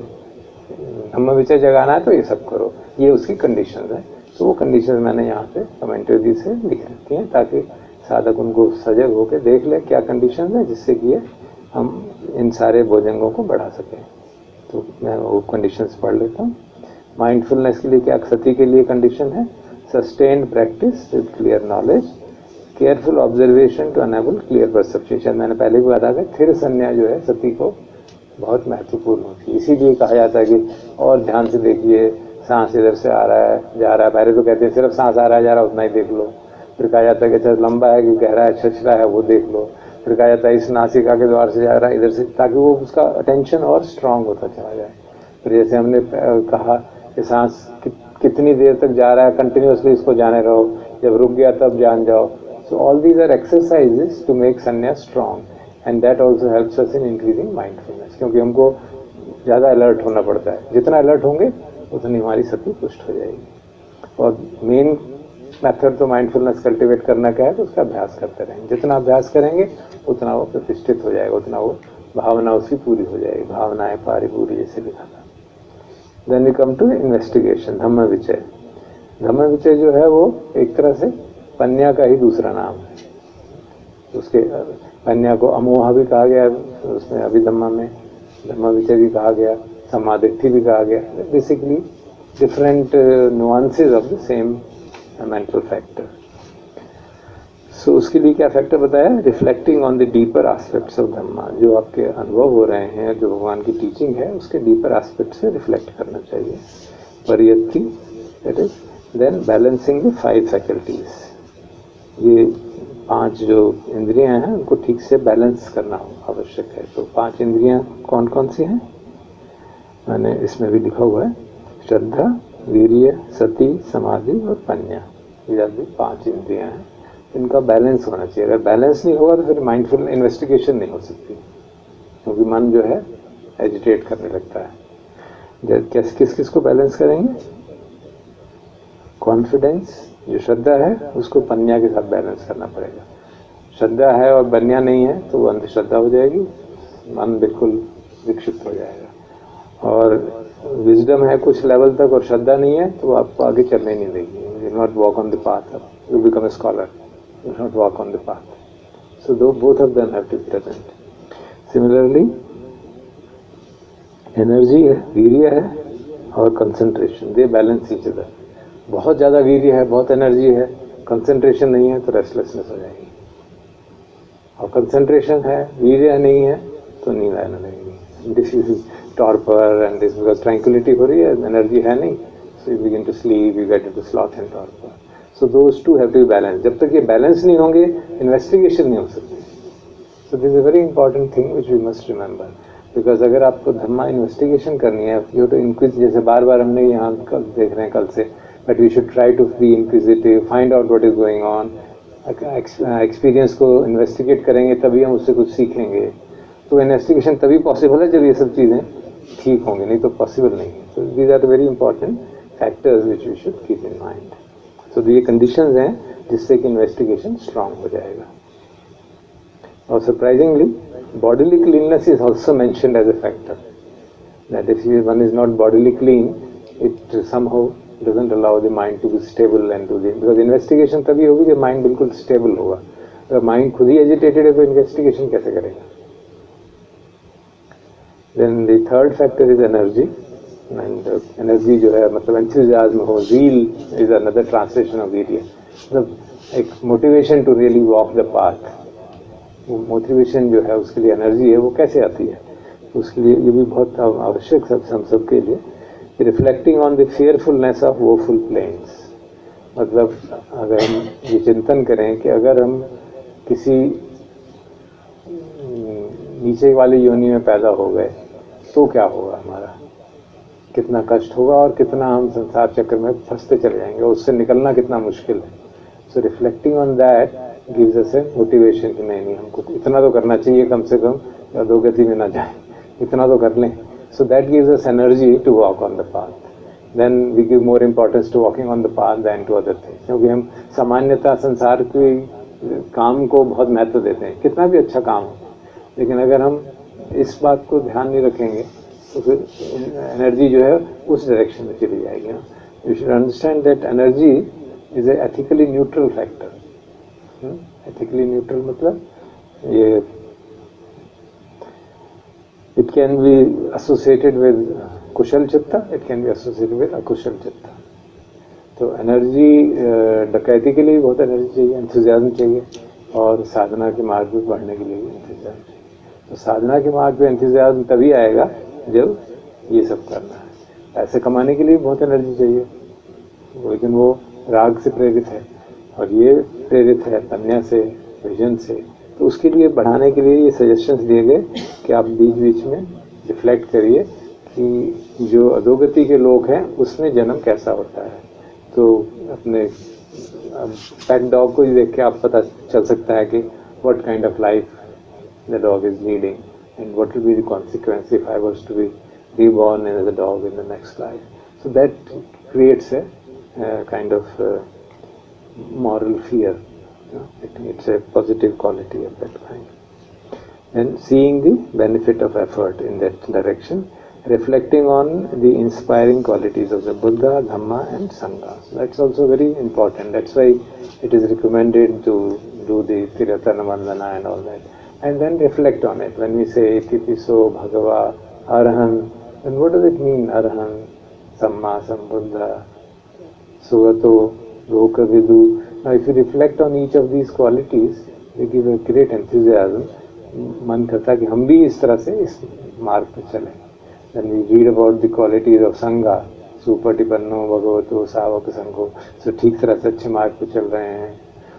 धम्म विचय जगाना है तो ये सब करो, ये उसकी कंडीशंस है। तो वो कंडीशंस मैंने यहाँ पे कमेंट्री से लिख रखी हैं ताकि साधक उनको सजग होकर देख ले क्या कंडीशंस है जिससे कि हम इन सारे भोजंगों को बढ़ा सकें। तो मैं वो कंडीशंस पढ़ लेता हूँ। माइंडफुलनेस के लिए क्या, सती के लिए कंडीशन है sustained practice with clear knowledge, careful observation to enable clear perception. मैंने पहले भी बताया था थिर संज्ञा जो है सती को बहुत महत्वपूर्ण होती है, इसीलिए कहा जाता है कि और ध्यान से देखिए, सांस इधर से आ रहा है जा रहा है, पहले तो कहते हैं सिर्फ सांस आ रहा है जा रहा है उतना ही देख लो, फिर कहा जाता है कि अच्छा लंबा है कि गहरा है, छछरा है वो देख लो, फिर कहा जाता है इस नासिका के द्वार से जा रहा है इधर से, ताकि वो उसका अटेंशन और स्ट्रांग होता चला जाए। फिर जैसे हमने कहा कि सांस कि, कितनी देर तक जा रहा है कंटिन्यूसली इसको जाने रहो, जब रुक गया तब जान जाओ। So all these are exercises to make संन्यास strong, and that also helps us in increasing mindfulness, क्योंकि हमको ज़्यादा अलर्ट होना पड़ता है, जितना अलर्ट होंगे उतनी हमारी सती पुष्ट हो जाएगी। और मेन मेथड तो माइंडफुलनेस कल्टिवेट करना क्या है, तो उसका अभ्यास करते रहेंगे, जितना अभ्यास करेंगे उतना वो प्रतिष्ठित हो जाएगा, उतना वो भावना उसकी पूरी हो जाएगी, भावनाएं पारी पूरी जैसे लिखा था। Then we come to investigation, dhamma vicaya. धम्म विचय जो है वो एक तरह से पन्या का ही दूसरा नाम है। उसके पन्या को अमोहा भी कहा गया, उसमें अभिधम्मा में धम्म विचय भी कहा गया, समाधित्थि भी कहा गया, basically different nuances of the same mental factor. सो उसके लिए क्या फैक्टर बताया, reflecting on the deeper aspects of dhamma, जो आपके अनुभव हो रहे हैं, जो भगवान की टीचिंग है उसके डीपर एस्पेक्ट से रिफ्लेक्ट करना चाहिए। Pariyatti, that is then balancing the five faculties, ये पांच जो इंद्रियां हैं उनको ठीक से बैलेंस करना आवश्यक है। तो पांच इंद्रियां कौन कौन सी हैं, मैंने इसमें भी लिखा हुआ है, श्रद्धा, वीर्य, सती, समाधि और प्रज्ञा, ये भी पांच इंद्रियां हैं, इनका बैलेंस होना चाहिए। अगर बैलेंस नहीं होगा तो फिर माइंडफुल इन्वेस्टिगेशन नहीं हो सकती, क्योंकि मन जो है एजिटेट करने लगता है। किस किस किस को बैलेंस करेंगे, कॉन्फिडेंस, जो श्रद्धा है उसको प्रज्ञा के साथ बैलेंस करना पड़ेगा। श्रद्धा है और प्रज्ञा नहीं है तो वो अंधश्रद्धा हो जाएगी, मन बिल्कुल विक्षिप्त हो जाएगा। और विजडम है कुछ लेवल तक और श्रद्धा नहीं है तो आपको आगे चलने नहीं देगी, you will not walk on the path, you become a scholar, you not walk on the path. So दो both of them have to be present. Similarly energy है, वीर्य है और concentration, they balance each other. बहुत ज़्यादा वीर्य है, बहुत एनर्जी है, कंसंट्रेशन नहीं है तो रेस्टलेसनेस हो जाएगी, और कंसंट्रेशन है, वीर्य नहीं है तो नींद आने लगेगी। This is torpor and this because tranquillity हो रही है, एनर्जी है नहीं, so you begin to sleep, you get into sloth and torpor. So those two have to be balance. जब तक ये बैलेंस नहीं होंगे इन्वेस्टिगेशन नहीं हो सकती। So this is a very important thing which we must remember, because अगर आपको धम्मा इन्वेस्टिगेशन करनी है, यू टू इंक्रीज, जैसे बार बार हमने यहाँ कल देख रहे हैं कल से, but we should try to be inquisitive, find out what is going on, experience को इन्वेस्टिगेट करेंगे तभी हम उससे कुछ सीखेंगे। तो इन्वेस्टिगेशन तभी पॉसिबल है जब ये सब चीज़ें ठीक होंगी, नहीं तो पॉसिबल नहीं है। तो these are very important factors which we should keep in mind. So ये कंडीशंस हैं जिससे कि इन्वेस्टिगेशन स्ट्रांग हो जाएगा। और surprisingly bodily cleanliness is also mentioned as a factor, that if one is not bodily clean, it somehow doesn't allow the mind to be stable and to the, because investigation तभी होगी जब mind बिल्कुल stable होगा। अगर mind खुद ही agitated है तो investigation कैसे करेगा? Then the third factor is energy, and uh, energy जो है मतलब enthusiasm हो, zeal is another translation of वीर्य, मतलब एक motivation to really walk the path। Motivation जो है उसके लिए एनर्जी है, वो कैसे आती है? उसके लिए ये भी बहुत आवश्यक है हम सब के लिए। Reflecting on the fearfulness of woeful plains, मतलब अगर हम ये चिंतन करें कि अगर हम किसी नीचे वाली योनि में पैदा हो गए तो क्या होगा, हमारा कितना कष्ट होगा और कितना हम संसार चक्र में फंसते चले जाएंगे, उससे निकलना कितना मुश्किल है। So reflecting on that gives us a motivation कि नहीं नहीं हमको इतना तो करना चाहिए, कम से कम या दो गति में ना जाए, इतना तो कर लें। So that gives us energy to walk on the path. Then we give more importance to walking on the path than to other things, क्योंकि हम सामान्यतः संसार के काम को बहुत महत्व देते हैं, कितना भी अच्छा काम हो, लेकिन अगर हम इस बात को ध्यान नहीं रखेंगे तो फिर एनर्जी जो है उस डायरेक्शन में चली जाएगी ना। You should understand that energy is a ethically neutral factor. Ethically neutral मतलब ये it can be associated with kusala citta, it can be associated with akusala citta. तो एनर्जी डकैती के लिए बहुत एनर्जी चाहिए, एंथुसियाज्म चाहिए, और साधना के मार्ग पे बढ़ने के लिए भी एंथुसियाज्म चाहिए। तो साधना के मार्ग पे एंथुसियाज्म तभी आएगा जब ये सब करना है। पैसे कमाने के लिए बहुत एनर्जी चाहिए, लेकिन वो राग से प्रेरित है, और ये प्रेरित है तन्या से, विजन से। तो उसके लिए बढ़ाने के लिए ये सजेशंस दिए गए कि आप बीच बीच में रिफ्लेक्ट करिए कि जो अधोगति के लोग हैं उसमें जन्म कैसा होता है। तो अपने पेट डॉग को ही देख के आप पता चल सकता है कि what kind of life the dog is leading and what will be the consequence if I was to be reborn as a dog in the next life. So that creates a kind of moral fear, you know, it, it's a positive quality of that kind. And seeing the benefit of effort in that direction, reflecting on the inspiring qualities of the Buddha, Dhamma and Sangha. So that's also very important. That's why it is recommended to do the Tiratana Vandana and all that. And then reflect on it. When we say Itipiso Bhagava Arhan, then what does it mean, Arhan, Samma Sambuddha, Sugato, Lokavidu? Now if you reflect on each of these qualities, they give a great enthusiasm. मन करता है कि हम भी इस तरह से इस मार्ग पर चलें। Then we read about the qualities of Sangha, सुपटिपन्नो भगवतो सावक संघो, so ठीक तरह से अच्छे मार्ग पर चल रहे हैं।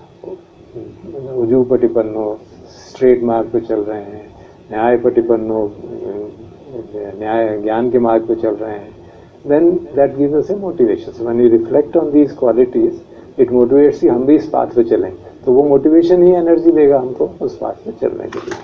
उजूपटिपन्नो स्ट्रेट मार्ग पर चल रहे हैं। न्यायपटिपन्नो न्याय ज्ञान के मार्ग पर चल रहे हैं। Then that gives us a motivation. So when we reflect on these qualities, it motivates कि हम भी इस पाथ पे चलें। तो वो मोटिवेशन ही एनर्जी देगा हमको उस पाथ पे चलने के लिए।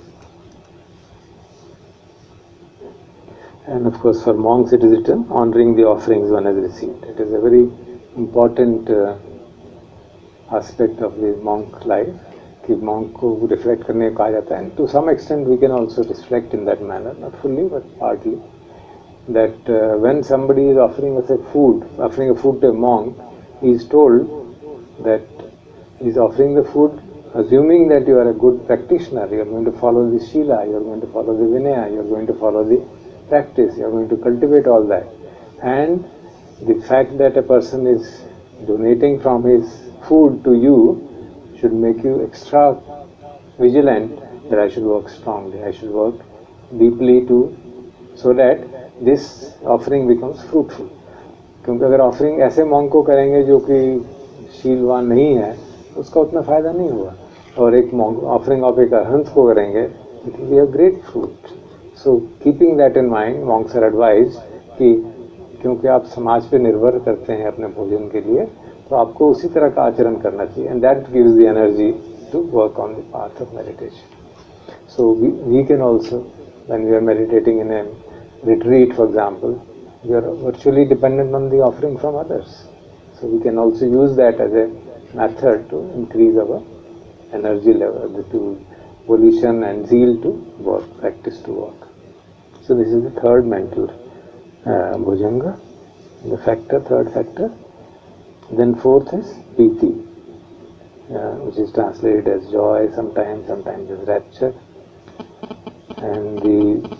And of course for monks it is written, honoring the offerings one has received. It is a very important uh, aspect of the monk life कि monk को reflect करने को कहा जाता है। To some extent we can also reflect in that manner, not fully but partly. That uh, when somebody is offering us a food, offering a food to a monk, he is told that he is offering the food assuming that you are a good practitioner, you are going to follow the Shila, you are going to follow the Vinaya, you are going to follow the practice, you are going to cultivate all that. and the fact that a person is donating from his food to you should make you extra vigilant that I should work strongly, I should work deeply to, so that this offering becomes fruitful. क्योंकि अगर offering ऐसे monk को करेंगे जो कि शीलवान नहीं है, उसका उतना फायदा नहीं होगा, और एक ऑफरिंग ऑफ एक अरहंत को करेंगे, it will be a great fruit. So keeping that in mind, monks are advise कि क्योंकि आप समाज पे निर्भर करते हैं अपने भोजन के लिए, तो आपको उसी तरह का आचरण करना चाहिए, and that gives the energy to work on the path of meditation. So we can also, when we are meditating in a retreat, for example, we are virtually dependent on the offering from others. So we can also use that as a method to increase our energy level, to volition and zeal to work, practice to work. So this is the third mental uh, bhujanga, the factor, third factor. Then fourth is priti, uh, which is translated as joy sometimes, sometimes as rapture. And the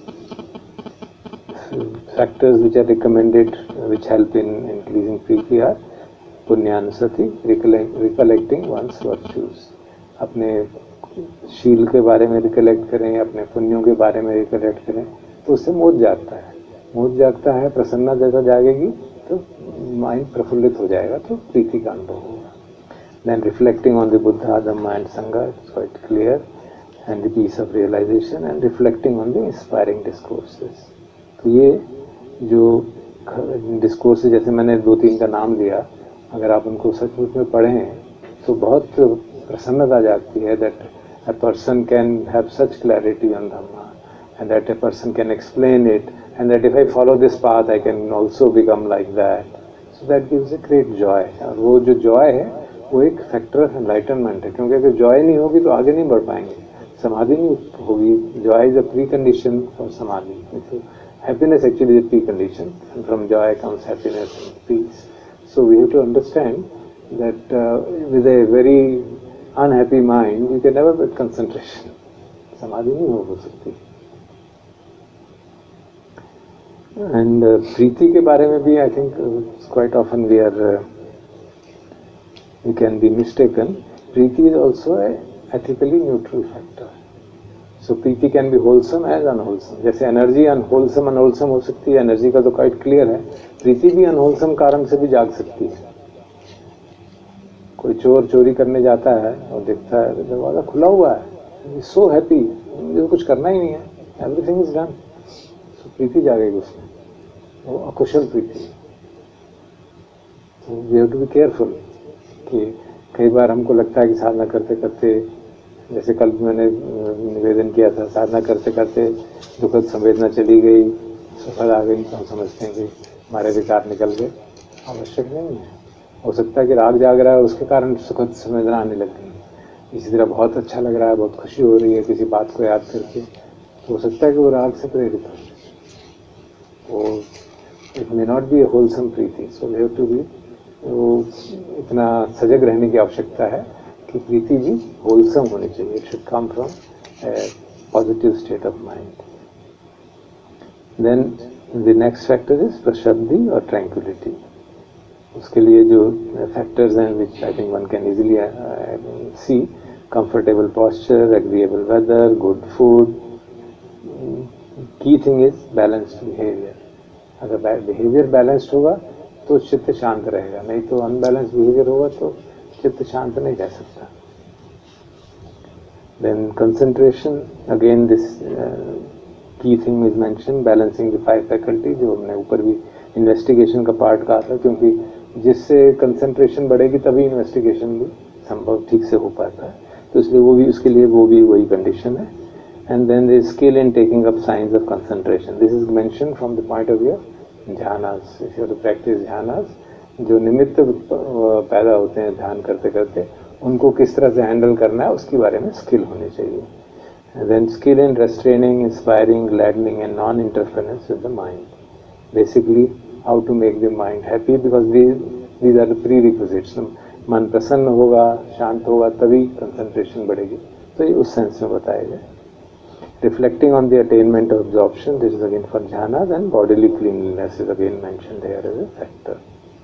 factors which are recommended, which help in increasing priti, are punyanusati, recollecting one's virtues. अपने शील के बारे में recollect करें, अपने पुण्यों के बारे में रिकलेक्ट करें, तो उससे मोद जागता है. मोद जागता है, प्रसन्नता जैसा जागेगी तो माइंड प्रफुल्लित हो जाएगा, तो प्रीति का अनुभव होगा. Then reflecting on the Buddha, Dhamma and Sangha, it's quite clear, and the peace of realization, and reflecting on the inspiring discourses. तो ये जो डिस्कोर्स, जैसे मैंने दो तीन का नाम लिया, अगर आप उनको सचमुच में पढ़ें तो बहुत प्रसन्नता जागती है. That a person can have such clarity on dhamma, and that a person can explain it, and that if I follow this path I can also become like that. So that gives a great joy. और वो जो Joy है वो एक factor of enlightenment है, क्योंकि अगर Joy नहीं होगी तो आगे नहीं बढ़ पाएंगे, समाधि नहीं होगी. Joy is a precondition for samadhi. Happiness actually is a precondition, and from joy comes happiness and peace. So we have to understand that uh, with a very unhappy mind, you can never get concentration. Samadhi नहीं हो सकती. And uh, प्रीति के बारे में भी I think uh, quite often we are uh, we can be mistaken. Preeti is also a ethically neutral factor. So priti can be wholesome as unwholesome. जैसे energy unwholesome unwholesome हो सकती है, एनर्जी का तो क्वाइट क्लियर है. प्रीति भी unwholesome कारण से भी जाग सकती है. कोई चोर चोरी करने जाता है और देखता है दरवाजा खुला हुआ है, सो हैप्पी, मुझे कुछ करना ही नहीं है, एवरीथिंग इज डन. सो प्रीति जागेगी उसमें, वो अकुशल प्रीति. तो we have to be careful कि कई बार हमको लगता है कि साधना करते करते, जैसे कल मैंने निवेदन किया था, साधना करते करते दुखद संवेदना चली गई, सुखद आ गई, तो हम समझते हैं कि हमारे विकार निकल गए. आवश्यक नहीं है. हो सकता है कि राग जाग रहा है, उसके कारण सुखद संवेदना आने लग गई. इसी तरह बहुत अच्छा लग रहा है, बहुत खुशी हो रही है किसी बात को याद करके, तो हो सकता है कि वो राग से प्रेरित हो. वो it may not be a wholesome priti. So we have to be, वो इतना सजग रहने की आवश्यकता है कि प्रीति भी होलसम होनी चाहिए. It should come from a positive state of mind. Then the next factor is passaddhi और ट्रैंक्विलिटी. उसके लिए जो फैक्टर्स हैं which I think one can easily see, comfortable posture, agreeable weather, good food. Key thing is balanced behaviour. अगर behaviour balanced होगा तो चित्त शांत रहेगा, नहीं तो अनबैलेंस्ड बिहेवियर होगा तो चित्त शांत नहीं रह सकता. Then concentration, again this key thing is mention, balancing the five faculty, जो हमने ऊपर भी इन्वेस्टिगेशन का पार्ट कहा था, क्योंकि जिससे कंसंट्रेशन बढ़ेगी तभी इन्वेस्टिगेशन भी संभव ठीक से हो पाता है. तो इसलिए वो भी, उसके लिए वो भी वही कंडीशन है. And then the skill in taking up science of concentration. This is mention from the point of view ध्यानास. If you have to practise ध्यानास, जो निमित्त पैदा होते हैं ध्यान करते करते, उनको किस तरह से हैंडल करना है उसके बारे में स्किल होनी चाहिए. Then skill in restraining, inspiring, gladdening and non interference with the mind. Basically how to make the mind happy, because these are the prerequisites. मन प्रसन्न होगा, शांत होगा, तभी कंसंट्रेशन बढ़ेगी. तो ये उस सेंस में बताया गया. reflecting on the attainment of absorption, this is again for jhana, then bodily cleanliness is again mentioned here as a factor.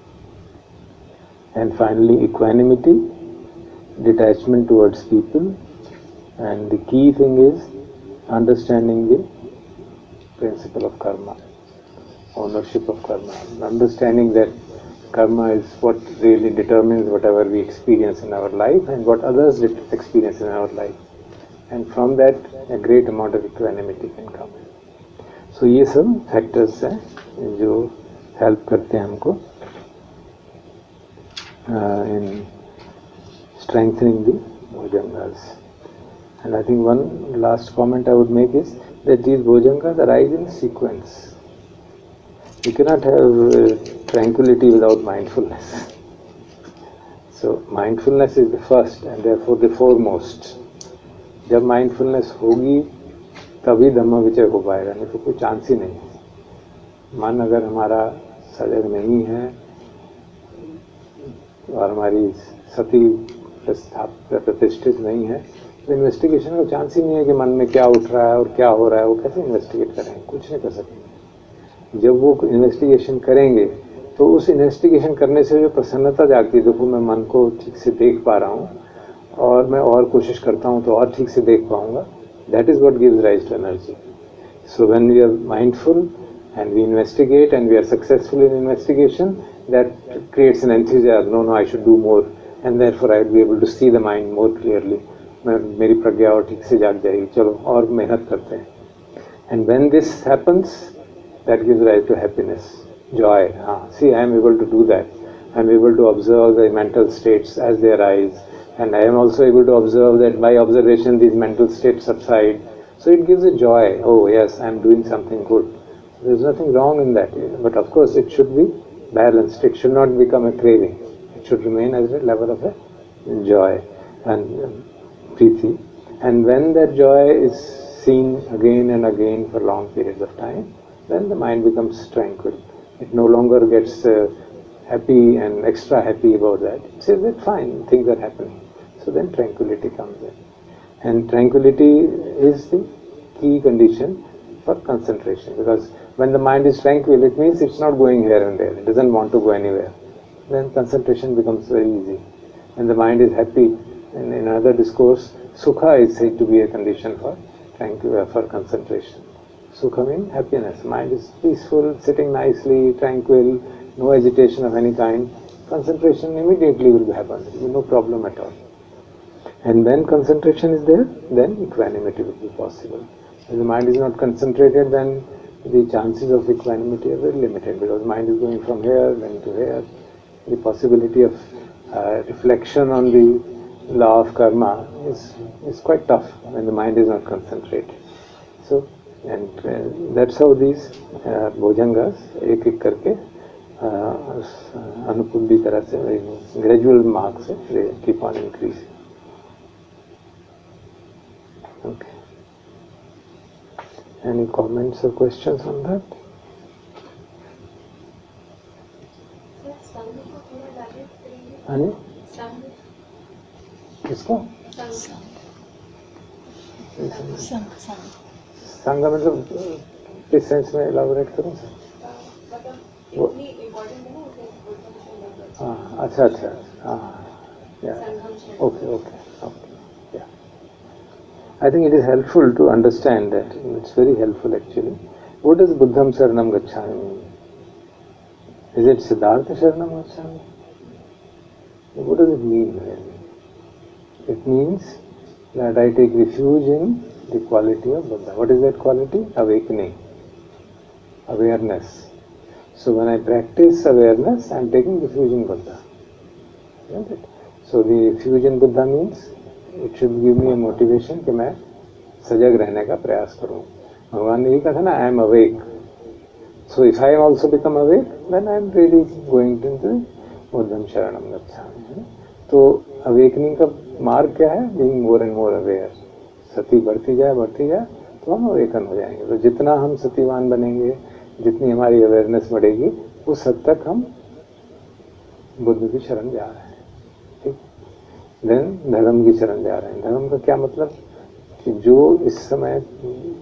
And finally, equanimity, detachment towards people, and the key thing is understanding the principle of karma, ownership of karma, understanding that karma is what really determines whatever we experience in our life and what others experience in our life. And from that, a great amount of equanimity can come. So ये सब factors हैं जो help करते हैं हमको uh, in strengthening the bhujangas. And I think one last comment I would make is that these bhujangas arise in sequence. You cannot have uh, tranquility without mindfulness. So mindfulness is the first and therefore the foremost. जब mindfulness होगी तभी धम्म विचय हो पाएगा, नहीं तो कोई chance ही नहीं है। मन अगर हमारा सजग नहीं है और हमारी सती प्रतिष्ठित नहीं है तो इन्वेस्टिगेशन का चांस ही नहीं है कि मन में क्या उठ रहा है और क्या हो रहा है, वो कैसे इन्वेस्टिगेट करेंगे, कुछ नहीं कर सकेंगे। जब वो इन्वेस्टिगेशन करेंगे तो उस इन्वेस्टिगेशन करने से जो प्रसन्नता जागती है, देखो मैं मन को ठीक से देख पा रहा हूँ और मैं और कोशिश करता हूँ तो और ठीक से देख पाऊंगा, that is what gives rise to energy. So when we are mindful and we investigate and we are successful in investigation, that creates an enthusiasm, no no I should do more, and therefore I will be able to see the mind more clearly. मेरी प्रज्ञा और ठीक से जाग जाएगी, चलो और मेहनत करते हैं. And when this happens, that gives rise to happiness, joy. हाँ, see I am able to do that. I am able to observe the mental states as they arise, and I am also able to observe that by observation these mental states subside. So it gives a joy. Oh yes, I am doing something good. There is nothing wrong in that, but of course it should be balanced. It should not become a craving. It should remain as a level of a joy and um, priti. And when that joy is seen again and again for long periods of time, then the mind becomes tranquil. It no longer gets uh, happy and extra happy about that. It says that fine, things are happening. So then tranquility comes in. And tranquility is the key condition for concentration, because when the mind is tranquil, it means it's not going here and there. It doesn't want to go anywhere. Then concentration becomes very easy. And the mind is happy. And in another discourse, sukha is said to be a condition for tranquil, for concentration. Sukha means happiness. Mind is peaceful, sitting nicely, tranquil, no agitation of any kind. Concentration immediately will happen. No problem at all. And when concentration is there, then equanimity will be possible. If the mind is not concentrated, then the chances of equanimity are very limited, because mind is going from here, then to here. The possibility of uh, reflection on the law of karma is, is quite tough when the mind is not concentrated. So, and uh, that's how these uh, bhujangas, ek ek karke, अनुकूली तरह से, gradual marks, they keep on increasing. Okay. Any comments or questions on that? Ani? किसको? संग मतलब किस sense में elaborate करूं? हाँ, अच्छा अच्छा, हाँ, yeah, okay, okay, okay, yeah. I think it is helpful to understand that. It's very helpful actually. What does Buddham Saranam Gacchami mean? Is it Siddhartha Saranam Gacchami? What does it mean really? It means that I take refuge in the quality of Buddha. What is that quality? Awakening, awareness. So when I practice awareness, I am taking refuge in Buddha. Isn't it? So the refuge in Buddha means it should give me a motivation कि मैं सजग रहने का प्रयास करूं. भगवान ने ये कहा था ना, I am awake. So if I also become awake, then I am really going into Buddham Sharanam Gacchami. तो awakening का मार्ग क्या है? Being more and more aware. सती बढ़ती जाए बढ़ती जाए तो हम awaken हो जाएंगे. तो जितना हम सतीवान बनेंगे, जितनी हमारी अवेयरनेस बढ़ेगी, उस हद तक हम बुद्ध की शरण जा रहे हैं. ठीक? देन धर्म की शरण जा रहे हैं. धर्म का क्या मतलब? कि जो इस समय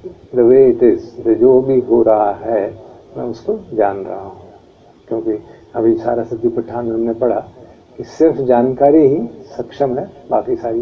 द वे इट इज, जो भी हो रहा है मैं उसको जान रहा हूँ। क्योंकि अभी सारा सतिपट्ठान में हमने पढ़ा कि सिर्फ जानकारी ही सक्षम है बाकी सारी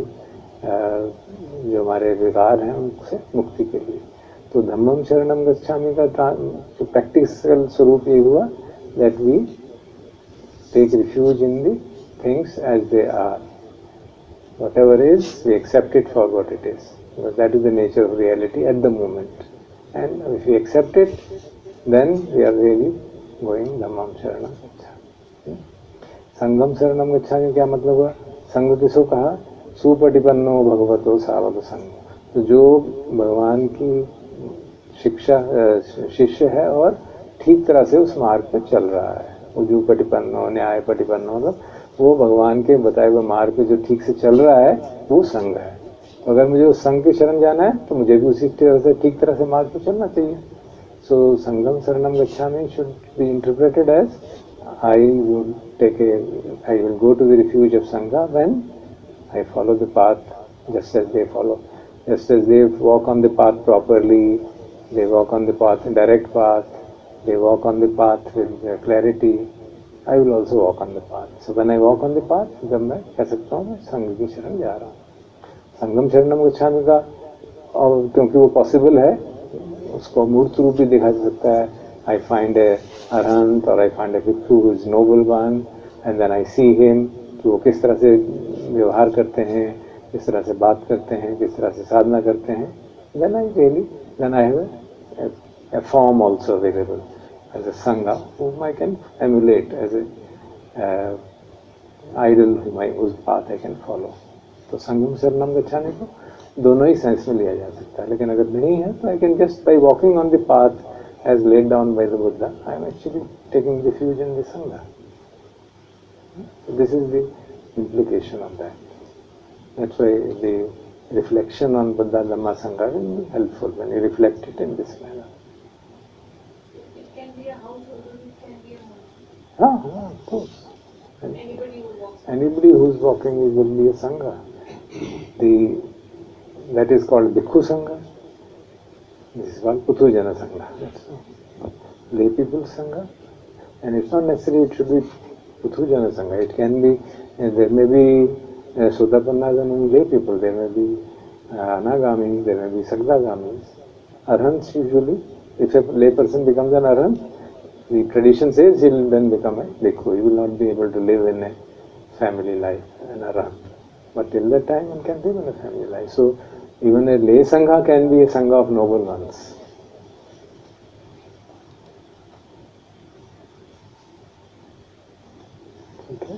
जो हमारे विकार हैं उनसे मुक्ति के लिए। तो धम्मम शरणम गच्छामि का जो प्रैक्टिकल स्वरूप ये हुआ that we take refuge in the things as they are, whatever is we accept it for what it is, because that is the nature of reality at the moment, and if we accept it then we are really going dhammam sharanam gacchami. संगम शरणम गच्छामि क्या मतलब हुआ? संग किसको कहा? सुपटिपन्नो भगवतो सावक संग, तो जो भगवान की शिक्षा शिष्य है और ठीक तरह से उस मार्ग पर चल रहा है। उजू पटिपन्नो, न्याय पटिपन्नो, मतलब वो भगवान के बताए हुए मार्ग पे जो ठीक से चल रहा है वो संग है। तो अगर मुझे उस संग की शरण जाना है तो मुझे भी उसी तरह से ठीक तरह से मार्ग पे चलना चाहिए। सो संगम शरणम गच्छामि should be interpreted as I will take a I will go to the refuge of Sangha when I follow the path just as they follow, just as they walk on the path properly, they walk on the path direct path, they walk on the path with clarity, I will also walk on the path. So when I walk on the path, जब मैं कह सकता हूँ मैं संग की शरण जा रहा हूँ। संगम शरणम गच्छामि का, और क्योंकि वो पॉसिबल है उसको मूर्त रूप भी दिखा जा सकता है। I find a arhant or I find a भिक्षु who is noble one and then I see him कि वो किस तरह से व्यवहार करते हैं, किस तरह से बात करते हैं, किस तरह से साधना करते हैं। Then I really, then I have a, a, a form also available as a sangha whom I can emulate, as a uh, idol whom I, whose path I can follow. तो संगम शरणम गच्छामि को दोनों ही सेंस में लिया जा सकता है, लेकिन अगर नहीं है तो I can just by walking on the path as laid down by the Buddha, I am actually taking refuge in the sangha. So this is the implication of that. That's why the reflection on Buddha Dhamma Sangha will be helpful when you reflect it in this manner. Ah, ah, of course. And anybody who walks. Anybody who's walking will be a sangha. The that is called bhikkhu sangha. This is called puthujana sangha. Lay people sangha, and it's not necessarily it should be puthujana sangha. It can be uh, there may be uh, Sotapannagamini lay people. There may be uh, anagami. There may be sagdagamis. Arhants usually. If a lay person becomes an arhant, the tradition says he will then become a bhikkhu. He will not be able to live in a family life, an arhant. But till that time one can live in a family life. So even a lay sangha can be a sangha of noble ones. Okay.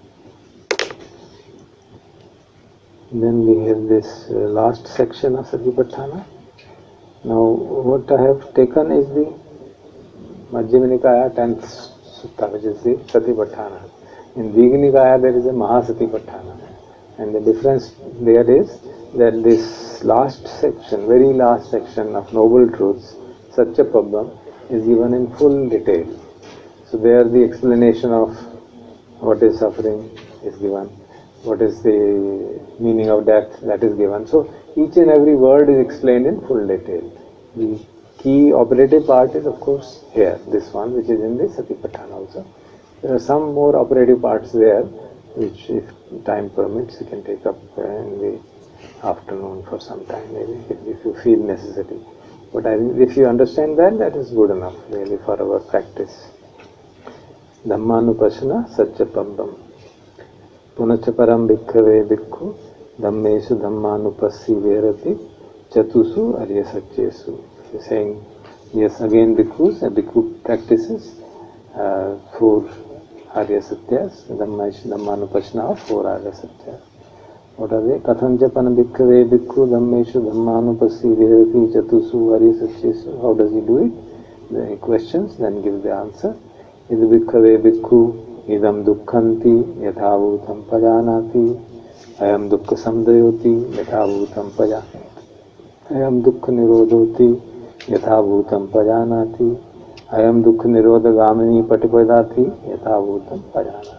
Then we have this uh, last section of Satipatthana. Now what I have taken is the Majjhima Nikaya tenth Sutta, which is the Satipatthana. In Digha Nikaya there is a Mahasatipatthana, and the difference there is that this last section, very last section of Noble Truths, Satyaprabham, is given in full detail. So there the explanation of what is suffering is given, what is the meaning of death, that is given. So each and every word is explained in full detail. The key operative part is of course here, this one which is in the Satipatthana also. There are some more operative parts there which if time permits you can take up uh, in the afternoon for some time maybe if, if you feel necessary. But I think if you understand that, that is good enough really for our practice. Dhammanupasana Satyaprabham Punacha param bhikkhave bhikkhu Dhammesu dhammanupassi verati Chatusu arya satyesu. He's saying, yes, again bhikkhus, a bhikkhu practices uh, four arya satyas, dhammanupasana of four arya satyas. What are they? Kathanjapan bhikkhave bhikkhu dhammeshu dhammanupassi virati chatusu arya satyesu. How does he do it? The questions, then give the answer. Id bhikkhave bhikkhu idam dukkhanti yathabhutam pajanati ayam dukkha samdayoti yathabhutam pajanati ayam dukkha nirodhoti यथाभूतं पजानाति अयम दुख निरोध गामिनी पटिपदाति यथाभूतं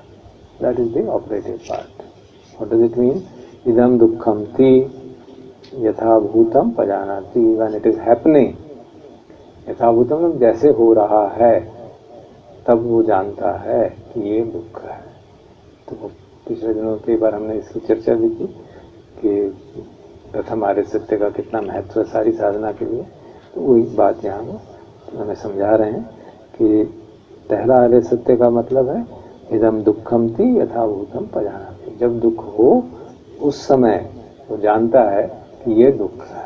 पजानाति. That is the operative part. What does it mean? Idam dukkham ti. यथाभूतम पजानाति, when it is happening, यथाभूतम मतलब जैसे हो रहा है तब वो जानता है कि ये दुख है। तो पिछले दिनों कई बार हमने इसकी चर्चा भी की कि प्रथम आर्य सत्य का कितना महत्व है सारी साधना के लिए। तो वही बात यहाँ वो हमें समझा रहे हैं कि पहला आर्य सत्य का मतलब है इदम दुखम थी यथाभूतम पजानाति, जब दुख हो उस समय वो जानता है कि ये दुख है।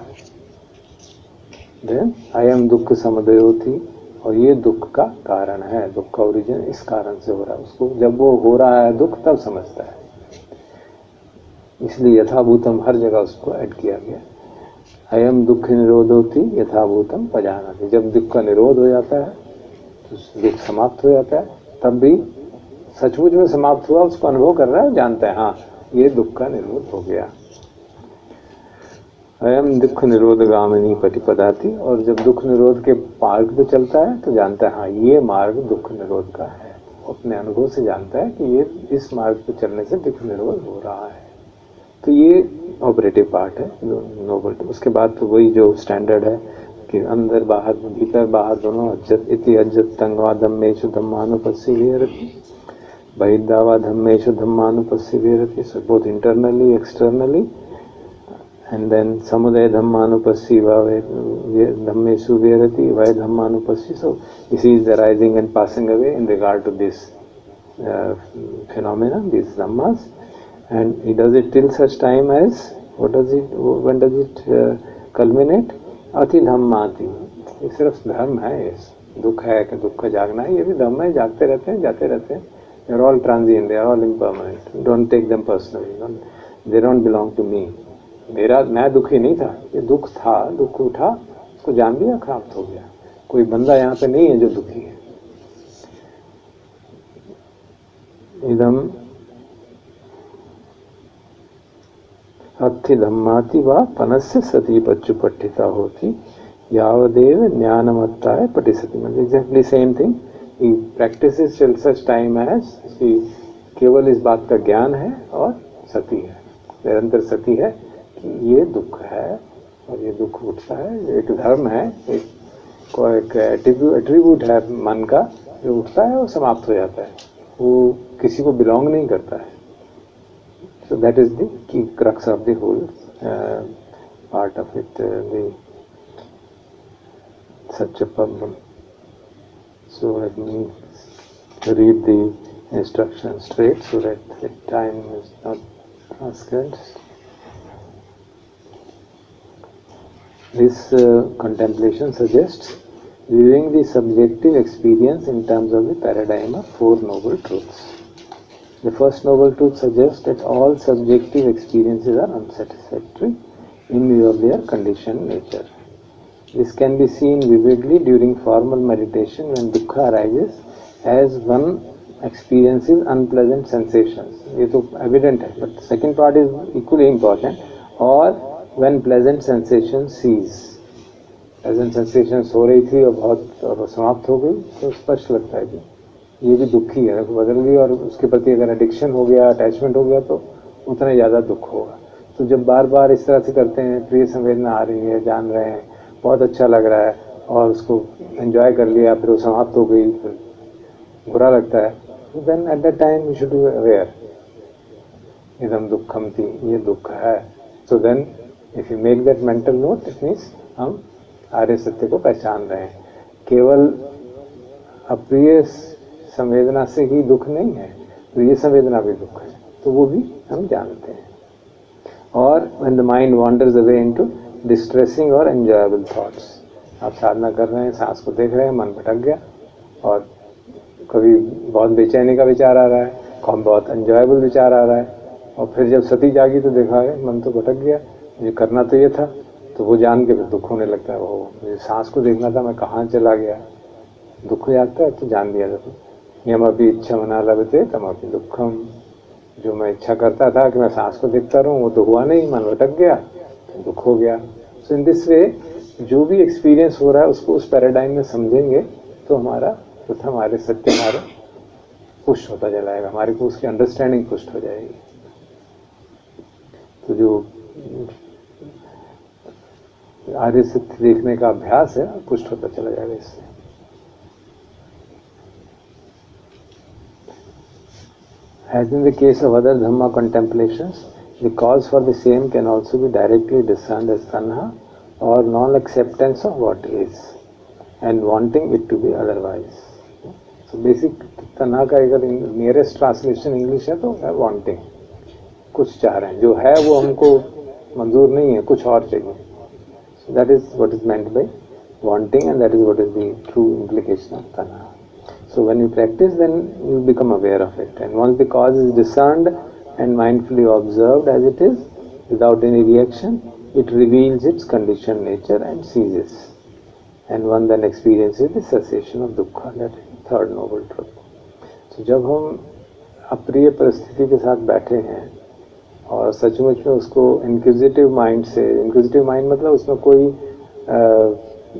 देन अयम दुख समुदयो थी, और ये दुख का कारण है, दुख का ओरिजिन इस कारण से हो रहा है। उसको जब वो हो रहा है दुख तब समझता है, इसलिए यथाभूतम हर जगह उसको ऐड किया गया। अयम दुख निरोधोति यथाभूतम पजानाति, जब दुख का निरोध हो जाता है तो दुख समाप्त हो जाता है, तब भी सचमुच में समाप्त हुआ उसको अनुभव कर रहा है, जानता है हाँ ये दुख का निरोध हो गया। अयम दुख निरोध गामिनी प्रतिपदाति, और जब दुख निरोध के मार्ग पे चलता है तो जानता है हाँ ये मार्ग दुख निरोध का है, अपने अनुभव से जानता है कि ये इस मार्ग पे चलने से दुख निरोध हो रहा है। तो ये ऑपरेटिव पार्ट है नोबल। उसके बाद तो वही जो स्टैंडर्ड है कि अंदर बाहर भीतर बाहर दोनों अज्जत इति अज्जत तंगवा धम्मेषु धम्मानुपस्सी विहरति, बहिर्दावा धम्मेषु धम्मानुपस्सी विहरति, so both internally externally, and then samudaya dhammanupassi dhammesu viharati vai dhammanupassi. So this is arising and passing away in regard to this uh, phenomena, these dhammas, and he does it till such time as, what does it, when does it uh, culminate? अति धम्माति, ये सिर्फ धर्म है, ये दुख है कि दुख का जागना है, ये भी धर्म है, जागते रहते हैं जाते रहते हैं। They are all transient, they are all impermanent. Don't take them personally. Don't, they don't belong to me. मेरा मैं दुखी नहीं था, ये दुख था, दुख उठा, उसको जान लिया, खराब हो गया। कोई बंदा यहाँ पे नहीं है जो दुखी है। इदम अत्थि धम्माति वा पनस्य सती पच्चु पठिता होती यावदेव ज्ञानमत्ताय पठिसति, मतलब exactly same thing. He practises till such time as कि केवल इस बात का ज्ञान है और सती है, निरंतर सती है कि ये दुख है और ये दुख उठता है, एक धर्म है, एक कोई एक एट्रीब्यूट है मन का जो उठता है और समाप्त हो जाता है, वो किसी को बिलोंग नहीं करता है। So that is the key crux of the whole uh, part of it, uh, the Satchapabam. So let me read the instructions straight so that the time is not transgressed. This uh, contemplation suggests viewing the subjective experience in terms of the paradigm of Four Noble Truths. The first noble truth suggests that all subjective experiences are unsatisfactory in view of their conditioned nature. This can be seen vividly during formal meditation when dukkha arises as one experiences unpleasant sensations. ये तो evident है, but the second part is equally important. Or when pleasant sensations cease. Pleasant sensations हो रही थी और बहुत और समाप्त हो गई तो स्पष्ट लगता है कि ये भी दुखी है, बदल गई, और उसके प्रति अगर एडिक्शन हो गया, अटैचमेंट हो गया तो उतना ज़्यादा दुख होगा। तो जब बार बार इस तरह से करते हैं, प्रिय संवेदना आ रही है, जान रहे हैं, बहुत अच्छा लग रहा है और उसको एंजॉय कर लिया, फिर वो समाप्त हो गई, फिर बुरा लगता है, then at that time we should be aware, इदम दुखम थी, ये दुख है। So then if you make that mental note, it means हम आर्य सत्य को पहचान रहे हैं। केवल अप्रिय संवेदना से ही दुख नहीं है, प्रिय संवेदना भी दुख है, तो वो भी हम जानते हैं। और when the mind wanders away into distressing or enjoyable thoughts, आप साधना कर रहे हैं, सांस को देख रहे हैं, मन भटक गया और कभी बहुत बेचैनी का विचार आ रहा है, कभी बहुत एंजॉयबल विचार आ रहा है, और फिर जब सती जागी तो देखा है मन तो भटक गया, ये करना तो ये था, तो वो जान के फिर दुख होने लगता है, वो मुझे सांस को देखना था, मैं कहाँ चला गया, दुख हो जाता है। तो जान दिया जाता है यमपि इच्छा मना लभते तमपि दुखम, जो मैं इच्छा करता था कि मैं सांस को देखता रहूं वो तो हुआ नहीं, मन भटक गया तो दुख हो गया। सो इन दिस वे जो भी एक्सपीरियंस हो रहा है उसको उस पैराडाइम में समझेंगे तो हमारा प्रथम हमारे सत्य हमारा पुष्ट होता चलाएगा, हमारे को उसकी अंडरस्टैंडिंग पुष्ट हो जाएगी। तो जो आर्य सत्य देखने का अभ्यास है, पुष्ट होता चला जाएगा इससे। As in the case of other Dhamma contemplations, the cause for the same can also be directly discerned as tanha or non-acceptance of what is and wanting it to be otherwise. So basic tanha का अगर nearest translation English है तो है wanting, कुछ चाह रहे हैं, जो है वो हमको मंजूर नहीं है, कुछ और चाहिए. So that is what is meant by wanting, and that is what is the true implication of tanha. So when you practice, then you become aware of it, and once the cause is discerned and mindfully observed as it is, without any reaction, it reveals its conditioned nature and ceases, and one then experiences the cessation of dukkha, that is the third noble truth. So जब हम अप्रिय परिस्थिति के साथ बैठे हैं और सचमुच में उसको इंक्विजिटिव माइंड से, इंक्विजिटिव माइंड मतलब उसमें कोई आ,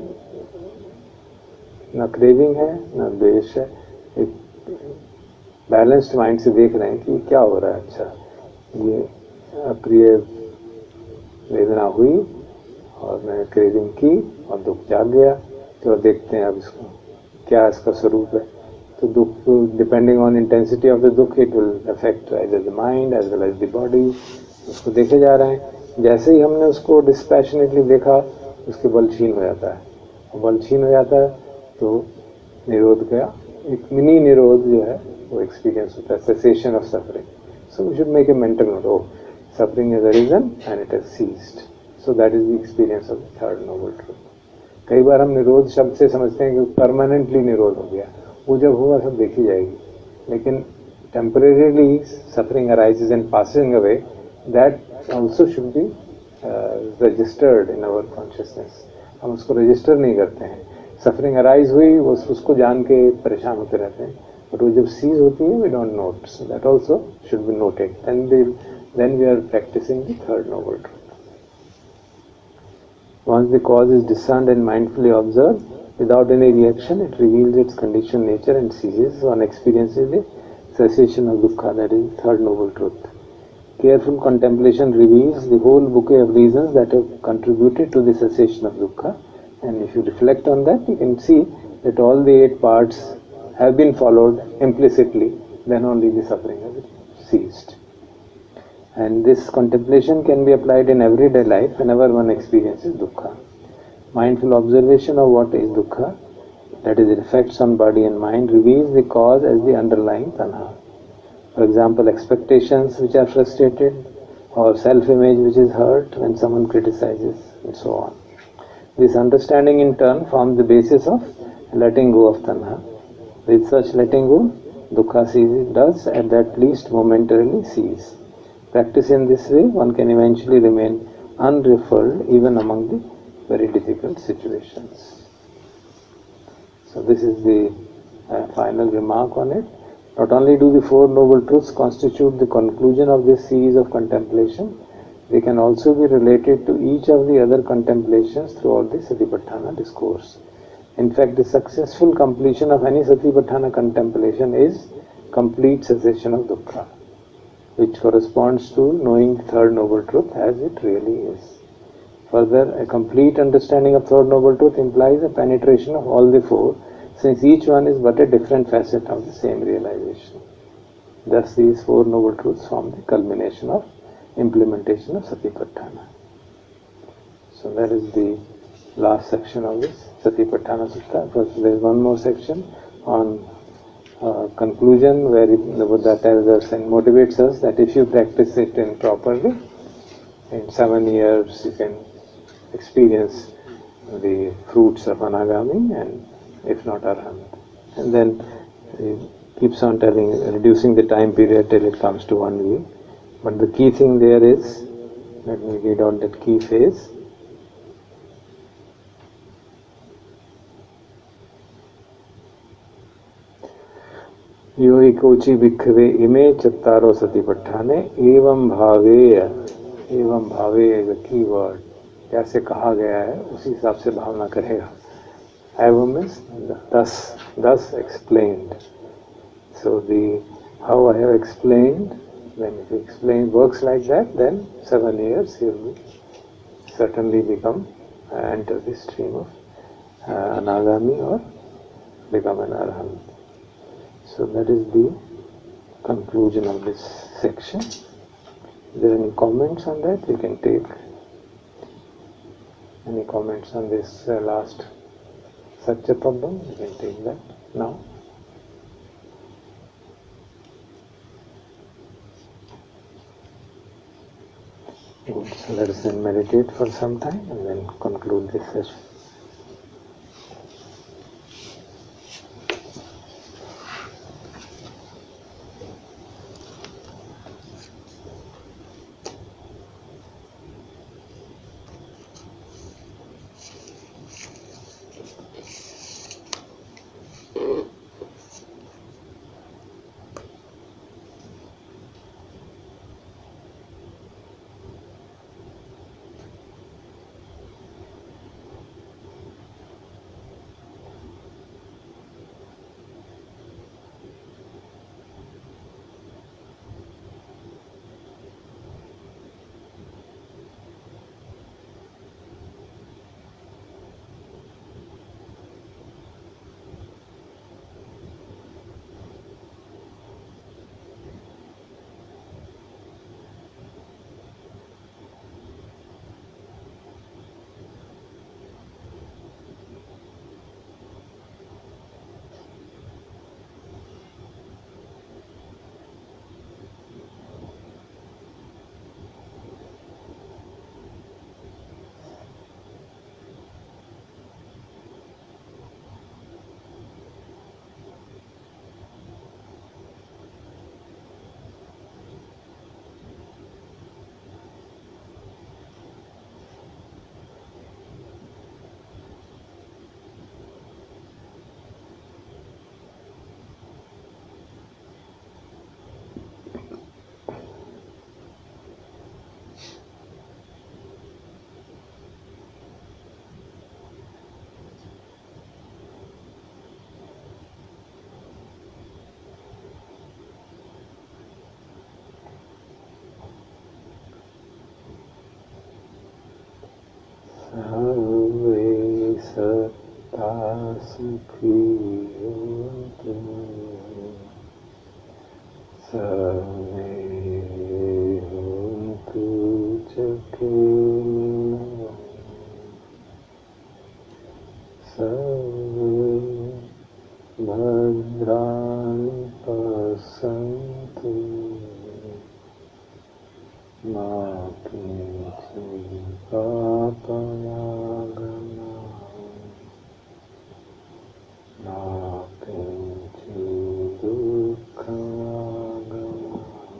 न क्रेविंग है न द्वेष है, एक बैलेंस्ड माइंड से देख रहे हैं कि क्या हो रहा है. अच्छा, ये अप्रिय वेदना हुई और मैंने क्रेविंग की और दुख जाग गया, तो देखते हैं अब इसको क्या इसका स्वरूप है. तो दुख, depending on intensity of the दुख, it will affect as the mind as well as the body. उसको देखे जा रहे हैं. जैसे ही हमने उसको डिस्पैशनेटली देखा, उसके बल छीन हो जाता है. बल छीन हो जाता है तो निरोध गया, एक मिनी निरोध जो है वो एक्सपीरियंस होता है, cessation of suffering. So we should make a mental note, oh suffering is a reason and it has ceased. So that is the experience of the third noble truth. कई बार हम निरोध शब्द से समझते हैं कि परमानेंटली निरोध हो गया, वो जब होगा सब देखी जाएगी. लेकिन temporarily suffering arises and passing away, that also should be registered in our consciousness. हम उसको रजिस्टर नहीं करते हैं. सफरिंग अराइज हुई, वो उसको जान के परेशान होते रहते हैं, बट वो जब सीज होती है we don't note. So that also should be noted. Then then we are practising the third noble truth. Once the cause is discerned and mindfully observed, without any reaction, it reveals its conditioned nature and ceases. One experiences the cessation of dukkha, that is the third noble truth. Careful contemplation reveals the whole bouquet of reasons that have contributed to the cessation of dukkha. And if you reflect on that, you can see that all the eight parts have been followed implicitly, then only the suffering has ceased. And this contemplation can be applied in everyday life whenever one experiences dukkha. Mindful observation of what is dukkha, that is, it effects on body and mind, reveals the cause as the underlying tanha. For example, expectations which are frustrated, or self-image which is hurt when someone criticizes, and so on. This understanding in turn forms the basis of letting go of tanha. With such letting go, dukkha ceases, does at that least momentarily cease. Practice in this way, one can eventually remain unruffled even among the very difficult situations. So this is the uh, final remark on it. Not only do the Four Noble Truths constitute the conclusion of this series of contemplation, they can also be related to each of the other contemplations throughout the Satipatthana discourse. In fact, the successful completion of any Satipatthana contemplation is complete cessation of dukkha, which corresponds to knowing the third noble truth as it really is. Further, a complete understanding of third noble truth implies a penetration of all the four, since each one is but a different facet of the same realization. Thus, these four noble truths form the culmination of implementation of Satipatthana. So that is the last section of this Satipatthana Sutta. First, there is one more section on Uh, conclusion, where it, the Buddha tells us and motivates us that if you practice it in properly, in seven years you can experience the fruits of Anagami, and if not Arahant. And then he keeps on telling, reducing the time period till it comes to one week. But the key thing there is, let me read out that key phrase. यो इकोचि भिक्खवे इमे चत्तारो सतिपट्ठाने एवं भावेय. एवं भावे is a की word. जैसे कहा गया है उसी हिसाब से भावना करेगा. एवं means thus, thus explained. So the how I have explained, when if you explain works like that, then seven years he will certainly become uh, enter the stream of uh, Anagami or become an Arahant. So that is the conclusion of this section. Is there any comments on that? We can take any comments on this uh, last Satya problem. We can take that now. Good. So let us then meditate for some time and then conclude this session. Sarve satta sukhi hotu, sarve hontu chakena, sarve bhadrani pasantu, ma kinchi papayagana, ma kinchi dukkhayagana.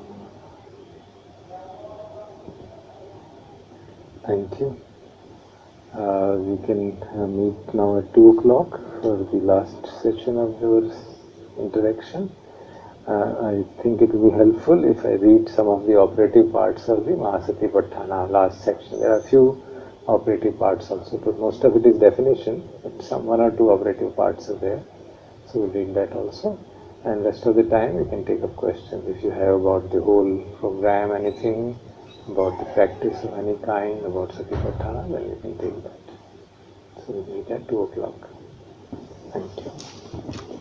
Thank you. Uh, we can uh, meet now at two o'clock for the last session of your interaction. Uh, I think it will be helpful if I read some of the operative parts of the Mahasatipatthana last section. There are a few operative parts also, but most of it is definition, but some one or two operative parts are there. So we'll read that also. And rest of the time we can take up questions if you have about the whole program, anything, about the practice of any kind, about Satipatthana, then you can take that. So we'll meet at two o'clock. Thank you.